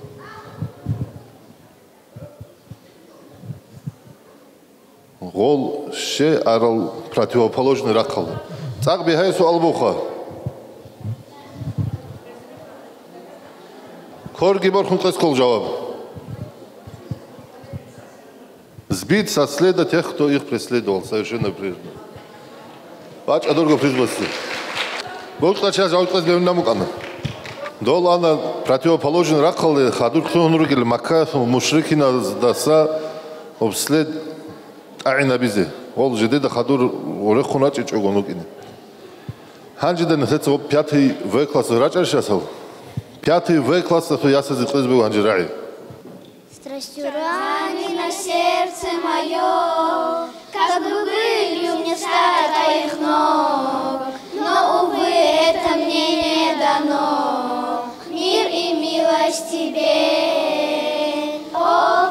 Гол ше арал противоположный ракхал. Так бихай суал буха. Корги борхун кол жаваб. Сбить со следа тех, кто их преследовал, совершенно прежде. Бач адорго призвался. Бог сейчас жаутказ левнамукана. Дол ана противоположный ракхал, хадур хтунургил Макка мушрикина даса обслед айна бизе. Ол жедеда хадур орехуна чичогонукини. Ханжида несется пятый В класс рачаршасал. Пятый В класс, то я созыклась был анжирай. Страстью ранено сердце мое, как бы были у меня стать твоих ног, но, увы, это мне не дано. Мир и милость тебе, о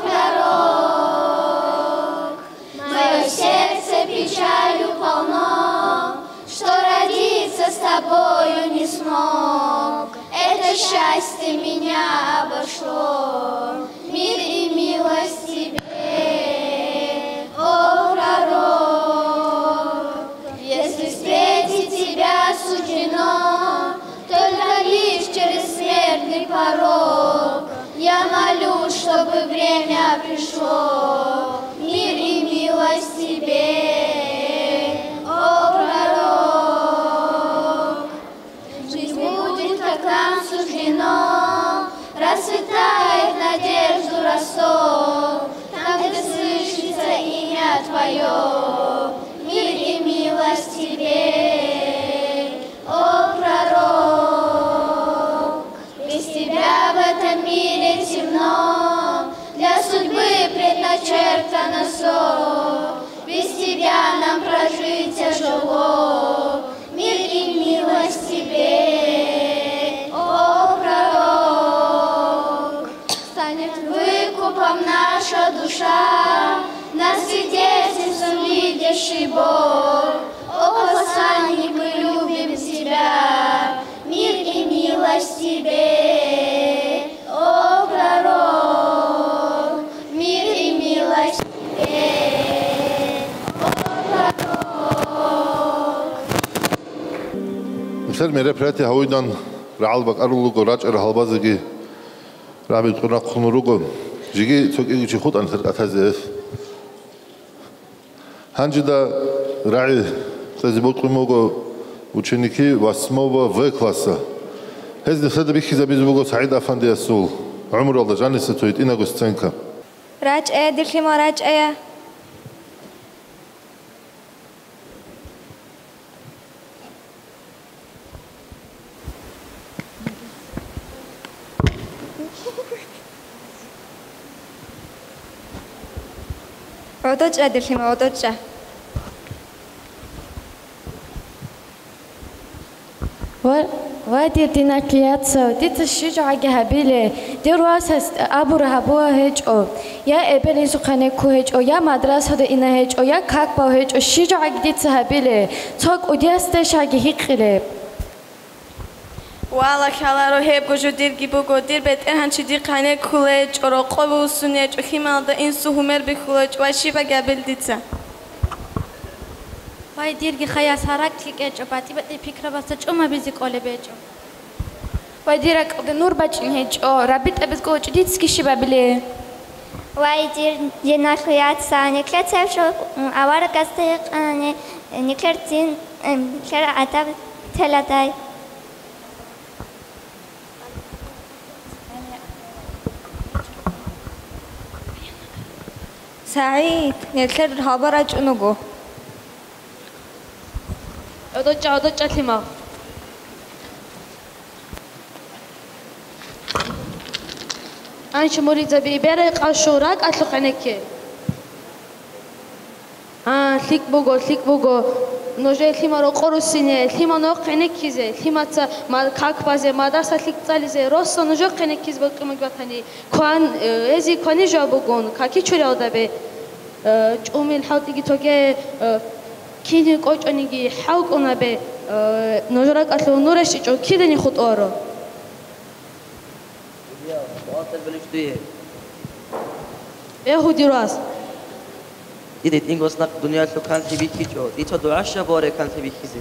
пророк. Мое сердце печалью полно, что родиться с тобою не смог. Это счастье меня обошло. Мир и милость тебе, о пророк. Если встретить тебя суждено, только лишь через смертный порог, я молюсь, чтобы время пришло. Мир и милость тебе, о пророк. Жизнь будет, как нам суждено, расцветает надежду росток, там, где слышится имя твое. Мир и милость тебе, о пророк. Без тебя в этом мире темно, для судьбы предначертано сон. Без тебя нам прожить тяжело. Мир и милость тебе, о пророк. Станет выкупом наша душа, на свидетельством видящий Бог. О посланник, мы любим тебя. Мир и милость тебе, о пророк. Мир и милость тебе, о пророк. مثل мероприятие هويدان رعالبك أرولوكو راج أرهالبازجي رابط قرنا خنوروكو جيجي توك إيجي تخوت أن ترك أتهزئ هنجدا راعي تزبط قموكو ученики восьмого В класса. هذه خدمة بيخذ بيزبوكو سعيد أفندي السول عمر الله جاني ستويت إنا قستنكا راج إيه دلخي ما راج إيه عدوش أدلخي ما عدوش وادي دينا كلياتسو ديت الشجاع جهبيله دي رواس أبو رهبوه هيج أو يا إبلين سخنة كوهج أو يا مدرسة ده إنه هيج أو يا كاك باهج أو الشجاع جديد سهبيله توك أودياستش هاجي هيكله Wala khala ro heb go jodir gibo go dir bet er hanchi di qane kulej ro qobu sunet khimal da in suhumer bi kulej wa shiba gabilditsa Vai dirgi khaya sarak kikecho pati bet fikra basa chuma bizi qolebecho Vai dirak de nur bachin hecho rabit abis go chiditski shiba bile Vai dir jenakhyat sa nekletsev sho awar gaste qane neklertin kler atab teladay Said nekler habaraj unugo Odocha odocha tlima Anche Morizza bi bere qashurak atlu qaneke Ah lik bugo lik bugo noje tlima ro qorusine tlima no qanekize tlimatsa mal kakbaze madarsa lik tsalize rosso noje qanekiz boqimag batani kwan ezi kwani jabugon kaki churi odabe chumil hawtigi toge kini qochonigi hawqunabe nojerak atlu nureshi cho kideni khutoro يهودي راس إذا تيجوز نق دنيا لو كان تبي كيجو ديتو دواشة بوري كان تبي كيزي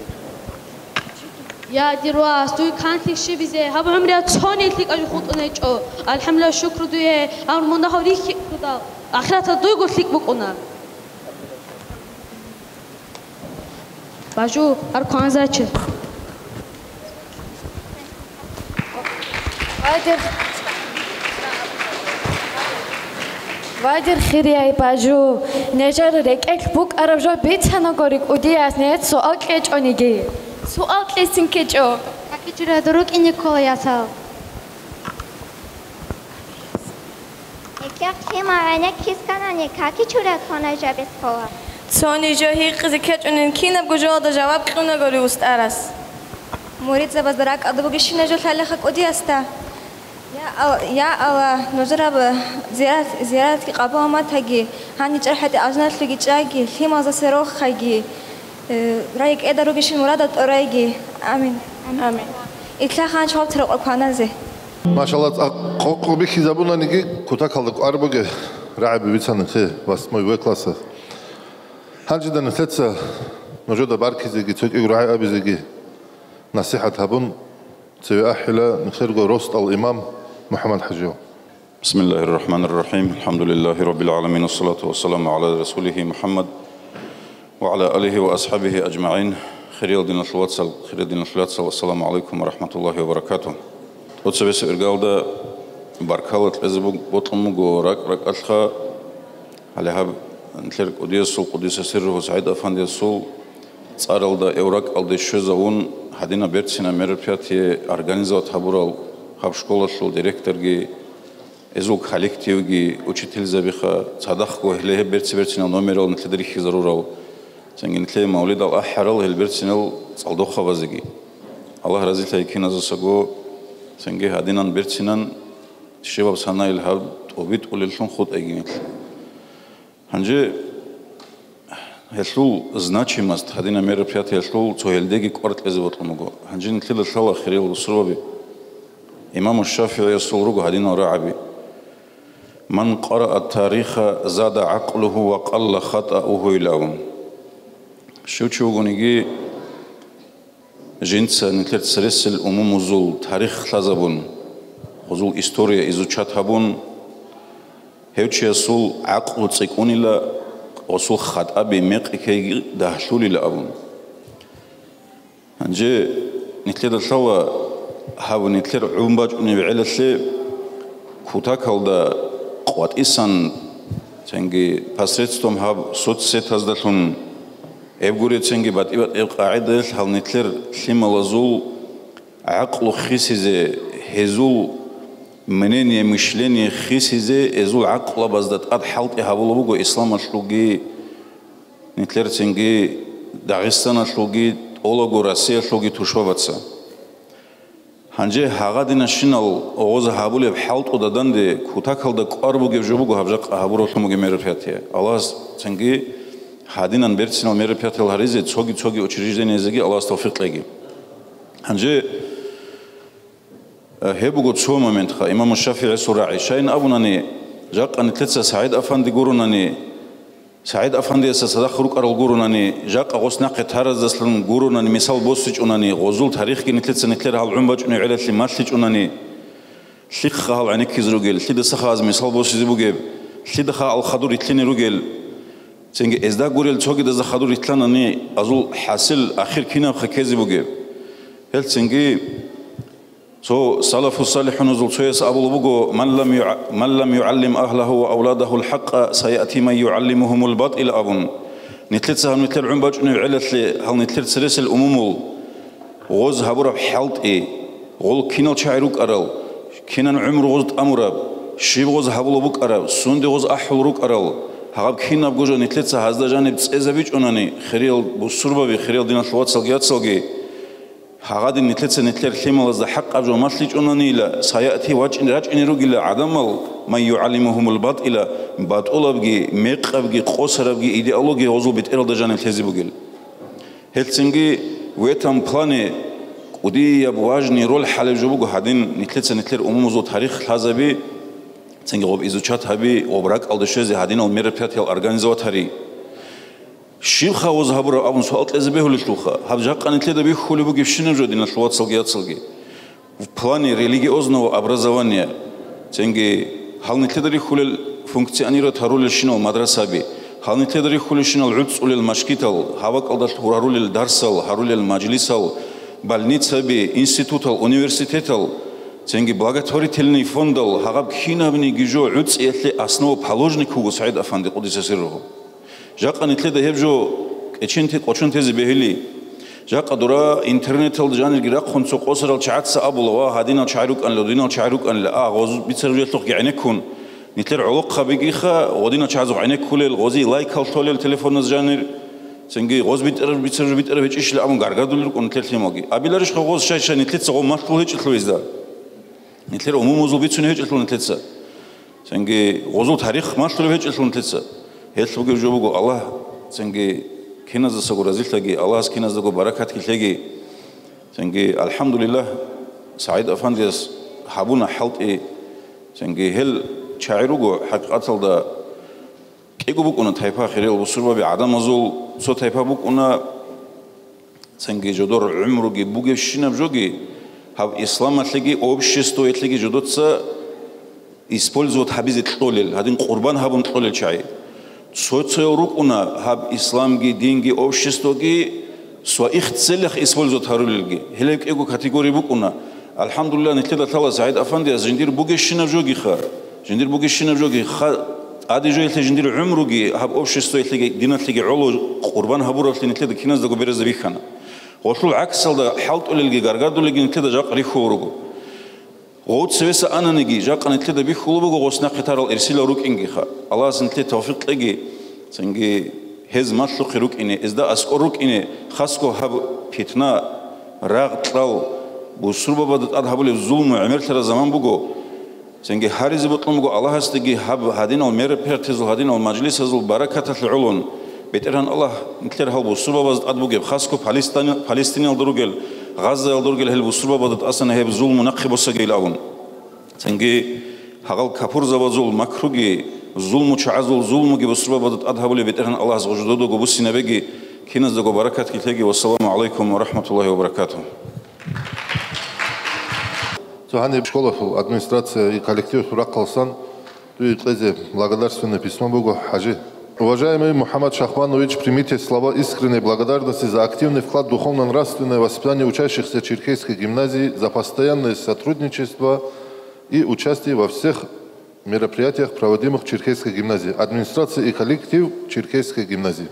يا ديرواس دوي كان تلك شي بيزي هب عمري تصوني تلك أجو خط نيجو الحمد لله شكر دوي أمر من ده هوريك كدا آخرته دوي قلت لك بقونا باجو أركان زاتش Vadir Vadir khiriay baju nejar rekek buk arabjo bitsana gorik udias net sual qechonigi sual qesin kecho Kakichura duruk ini kolayasal Ekyak khima ana kiskanani kakichura khona jabes kola Soni johi qizi kechonin kinab gojoda jawab qina gori ustaras Moritza bazrak adabugi shina jo thalakha udiasta يا يا الله نجرب زيارة زيارة قبامة تجي هني جرحت أجناد لقي جاكي في مازا سروخ خاجي رايك إذا روجش مرادة رايجي آمين آمين إتلا خان شوف ترى قرقانا زي ما شاء الله قوق بيخي زبونا نيجي كوتا خلق أربعة رعب بيتسان خي بس ما يوه كلاسة هنجد نثتسا نجود باركي زيجي توك إقرعي أبي زيجي نصيحة هبون تبي أحلى نخرج رست الإمام محمد حجو بسم الله الرحمن الرحيم الحمد لله رب العالمين والصلاة والسلام على رسوله محمد وعلى آله وأصحابه أجمعين خير الدين الواتسل خير الدين الواتسل والسلام عليكم ورحمة الله وبركاته وتسبس إرجالدا بركالة أزبوق بطلمو راك راك ألخا على هاب نتلرك قديس سول قديس سره سعيد أفندي سول صار الدا أوراق الدا شزاون هدينا بيرتسينا ميرفياتي أرجانيزات هبورال هب شكولة شو ديريكتورجي إزوك خالكتيوجي учитель زبيخة صدق وهله بيرتس بيرتسينا نوميرال نتلدريخ ضرورة سنجي نتلي مولد الأحرال هل بيرتسينال صلدوخة وزجي الله رزيل تيكينا زسقو سنجي هدينا بيرتسينا الشباب سنة الهاب وبيت قليلشون خود أجينت هنجي هلو значимость هدينا мероприятие هلو цоелдеги кварт эзевотломого ханжин тлила шала хирел усроби имам الشافعي يسولرو هدينا رعبي من قرأ التاريخ زاد عقله وقل خطأه يلاون شو تشوغونيجي جنس نتلت سرسل أمم زول تاريخ لازبون خزول إستوريا إزوجات هبون هيوتش يسول عقل تسيكوني لا وصول خطأ بميق كي دهشولي لأبون هنجي نتلد الشوا هاو نتلد عمباج ونبعيل الشي كوتاك هالدا قوات إسان تنجي باسريتستوم هاو صوت سيت هزدلون إبغوري تنجي بات إبات إبقاعدة هال نتلد لما لزول عقل خيسيزي هزول منين يمشلين خيسيزي ازول عقل بزدت اد حلط هابولو بوغو اسلام شلوغي نتلر تنجي داغستان شلوغي اولوغو روسيا شلوغي توشوباتسا هانجي هاغا دينا شينال اوز هابولي بحلط وداداندي كوتاكالدا قاربوغي جوبوغو هابجاق هابورو تموغي мероприятие аллас تنجي هادينان بيرتسينال мероприятие هاريزي цоги цоги учреждения зеги аллас тавфиқ леги هانجي هبوغو تسو مومنت خا إمام الشافعي سراعي شاين أبوناني جاقني تلتسا سعيد أفندي قروناني سعيد أفندي أساسا خروق أرل قروناني جاق غوسنا قتارز أصلا قروناني مثال بوسج أناني غزول تاريخ كي نتلتسا نتلر هال عمباج أني علت لي ماتلج أناني ليخ هال عنك كيزروجل ليد سخاز مثال بوسج بوجب ليد خا الخدور يتلني روجل سنج إزدا قريل توجد إذا خدور يتلناني أزول حاصل آخر كنا بخكيز بوجب هل سنجي سو سلف الصالح نزول سويس أبو لبوجو من لم يع... من لم يعلم أهله وأولاده الحق سيأتي من يعلمهم الباطل أبون نتلت هم نتلر عم باج إنه علت لي هل نتلر سرس الأمم غوز هبورة بحالت إيه غول كينال شعيروك أرال كينان عمر غوز أمورب شيب غوز هبول بوك أرال سوند غوز أحول روك أرال هغاب كينا بجوجا نتلت هذا جانب تزابيج أناني خيريل بسربة بخيريل دينات الوات سلقيات سلقي هغادي نتلت نتلر ثمل از حق أبجو مسلج أناني لا سيأتي وجه إن رج إن رجل عدم ما يعلمهم الباطل باطل بجي ميق بجي قصر بجي إيديولوجي غزو بتقرل دجان التزي بقول هلسنجي ويتم بلاني ودي يبواجني رول حال جوبو هادين نتلت نتلر أمم زو تاريخ حزبي سنجي غوب إزوجات هبي وبراك ألدشيزي هادين الميربيات يال أرجانيزوات هري شيل خاوز هبرة أبون سؤال لزبيه للشلوخة هبجاق أن تلدا بيه خلي بوجي بشنو جودين الشلوات سلقيات سلقي بلاني ريليجيوزنا وأبرزوانية تنجي هل نتلدا خلي فونكسيونيرو تارول الشنو مدرسة بي هل نتلدا خلي الشنو العدس ولا المشكيتال هواك ألدا هارول الدرسال هارول المجلسال بالنيتسا بي إنستيتوتال أونيفرسيتيتال تنجي بلاغاتوري تلني فوندال هغاب كينا بني جيجو عدس إثلي أصنو بحلوجني كوجو سعيد أفندي قدس سره جاق نتلدا هبجو اتشنتي قوشنتي بهلي جاق دورا انترنت الجان الجراق خنسو قصر الشعات سابولوا هادينا شعروك ان لودينا شعروك ان لا غوز بيتسرجلتوق يعنيكون نتلر علق بيجيخا ودينا شعزو عينك كل الغوزي لايك هالطول التليفون الجانر سنجي غوز بيتر بيتسر بيتر بيتش لا ابون غارغادول كون نتلر موغي ابيلارش غوز شاي شاي نتلت سو مارتلو هيج تلويزدا نتلر عمومو بيتسن هيج تلو نتلت سنجي غوزو تاريخ مارتلو هيج تلو نتلت هيتلوجي جوبو الله سنجي كنز سغورازيل تاجي الله اس كنز دغو بركات كيتلغي سنجي الحمد لله سعيد افنديس حبونا حلط اي سنجي هل شاعرغو حقيقه دا كيغو بوكونا تايفا خيريل بسربا بعدم ازول سو تايفا بوكونا سنجي جودور عمرغي بوغي شيناب جوغي هاب اسلام اتلغي общество اتلغي جودوتса используют хабизит толел хадин курбан хабун толел чай социорукуна хаб исламги динги обществоги сва их целях используют харулилги хелек эго категории букуна алхамдулилlah нетледа тала саид афандия жиндир бугешина жоги ха жиндир бугешина жоги ха ади жойлте жиндир умруги хаб общество этлеги динатлеги оло курбан хабуралте нетледа киназ да гоберез рихана ошлу аксалда халт олелги гаргадулеги нетледа жак рихоругу غوت سويس أنا نجي جاك أنا تلدا بيخلو بقى غوسنا قطار الإرسال روك إنجي خا الله سنتلي توفيق لجي سنجي هز مطلق روك إني إزدا أسكور روك إني خاصكو هب فتنة راغ طلو بسربة بدت أد هبول الظلم وعمر ترى زمان بقى سنجي هاريز بطلم بقى الله هستجي هب هدينا المير بيرتزل هدينا المجلس هزل بركة العلون بيترهن الله نتلر هب بسربة بدت أد بقى خاصكو فلسطين فلسطين الدروجل غزة الدرجة اللي هي بسربة بدت أصلا هي بظلم منقب وسجيل أون تنجي هقول كفر زبازول مكروجي ظلم وشعزول ظلم جي بسربة بدت أذهب اللي بيترهن الله عز وجل دو جبوسنا بيجي كنز دو بركات كتيجي والسلام عليكم ورحمة الله وبركاته. Сухани в школах администрация и коллектив Суракалсан туитлезе благодарственное письмо Богу Хаджи. Уважаемый Мухаммад Шахманович, примите слова искренней благодарности за активный вклад в духовно-нравственное воспитание учащихся Черкесской гимназии, за постоянное сотрудничество и участие во всех мероприятиях, проводимых в Черкесской гимназии. Администрация и коллектив Черкесской гимназии.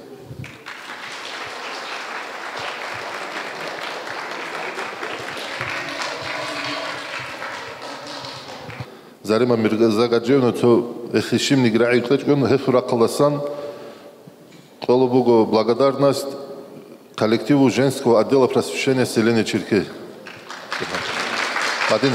Зарима Мирзагаджевна, то эхишим ниграи клечкон, хефуракаласан, Толобугу благодарность коллективу женского отдела просвещения селения Черкей. Адина.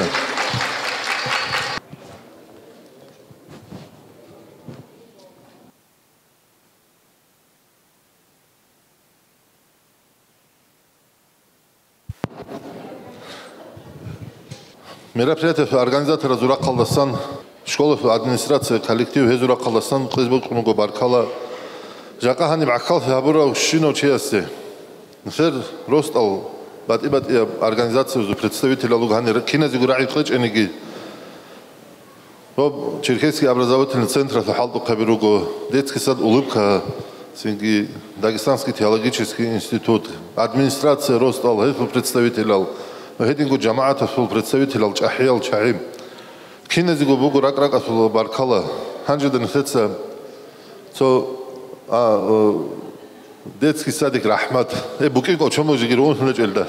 мероприятие организатора Зура Қалдасан, школа администрация коллектив Зура Қалдасан, Қызбек Құнуғы Баркала, Жақа Ханиб Ақал Хабура Шино Чеясте. Хер Ростал, бат-ибат организацию представителя Лугани, Кинезигу Раи Клеченеги, Черкесский образовательный центр Халду Кабиругу, детский сад Улыбка, Дагестанский теологический институт, администрация Ростал, представитель Хедингу Джамаата, представитель Чахиял Чахим, Кинезигу Бугу Ракрака Баркала, Ханджиден Хеца, детский садик Рахмат, э Букико чому же герон хлечелда.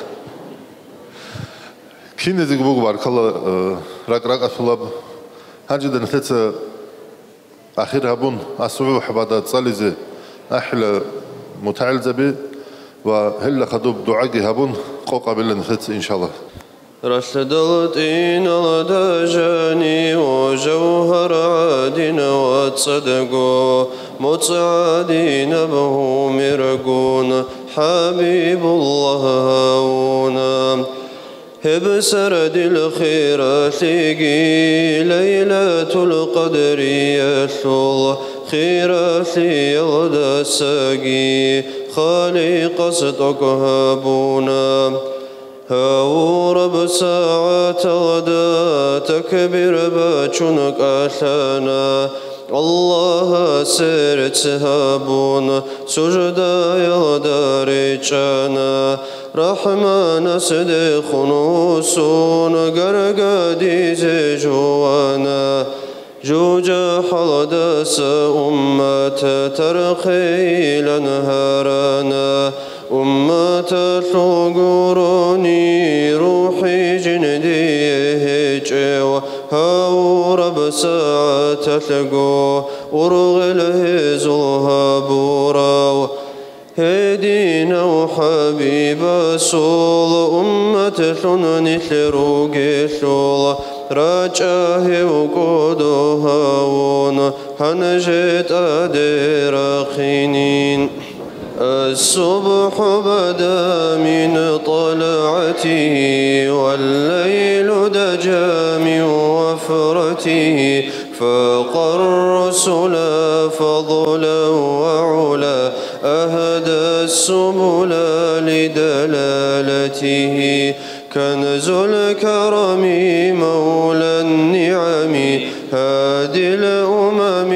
Кинезигу Бугу Баркала, Ракрака Сулаб, Ханджиден Хеца, آخر هبون أسوأ حبادة صالزة أحلى متعال زبي وهلا خدوب دعاء هبون قوقا بالنفس إن شاء الله. رشدلت إن الدجاني وجوهر عادين وتصدقوا متعادين به مرقون حبيب الله هاونا هب سرد الخير ثقي ليلة القدر يثل خير ثيض السقي خالق صدق هابونا هاو رب ساعة غدا تكبر باتشنك أثانا الله سرت هابون سجدا يغدار جانا رحمن صدق نوسون غرغدي جوانا جوجا حلدس أمة ترخي لنهارنا أمة ثغروني روحي جندي هجوا هاو رب ساعة ثقو أرغل هزلها بوراو هدينا وحبيب صول أمة ثنن ثروق ثول راجاه وقودها ون هنجت أدير خينين الصبح بدا من طلعته والليل دجا من وفرته فاق الرسل فضلا وعلا أهدى السبل لدلالته كنز الكرم مولى النعم هادي الأمم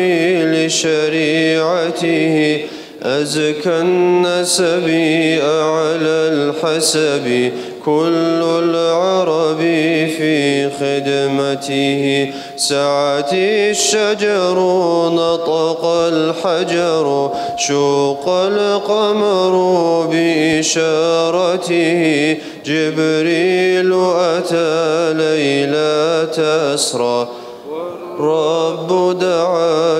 لشريعته أزكى النسب أعلى الحسب كل العرب في خدمته سعت الشجر نطق الحجر شوق القمر بإشارته جبريل أتى ليلة أسرى رب دعا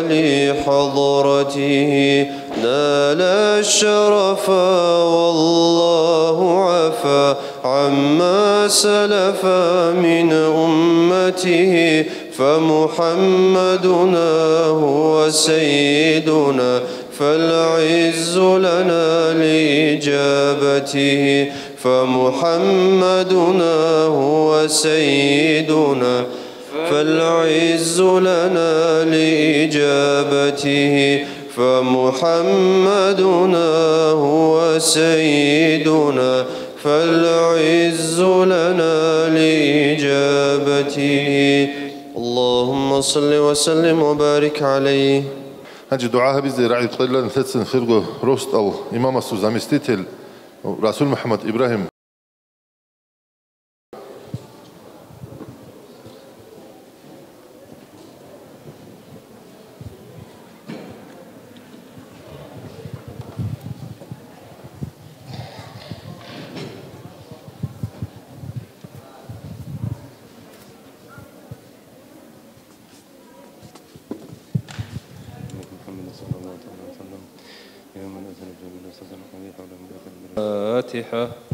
لحضرته نال الشرف والله عفا عما سلف من أمته فمحمدنا هو سيدنا فالعز لنا لإجابته فمحمدنا هو سيدنا فالعز لنا لإجابته فمحمدنا هو سيدنا فالعز لنا لإجابته اللهم صل وسلم وبارك عليه. Znači duaha bizde ra'i qillan thetsen firgo rost al imama su zamestitelj Rasul Muhammad Ibrahim الفاتحة.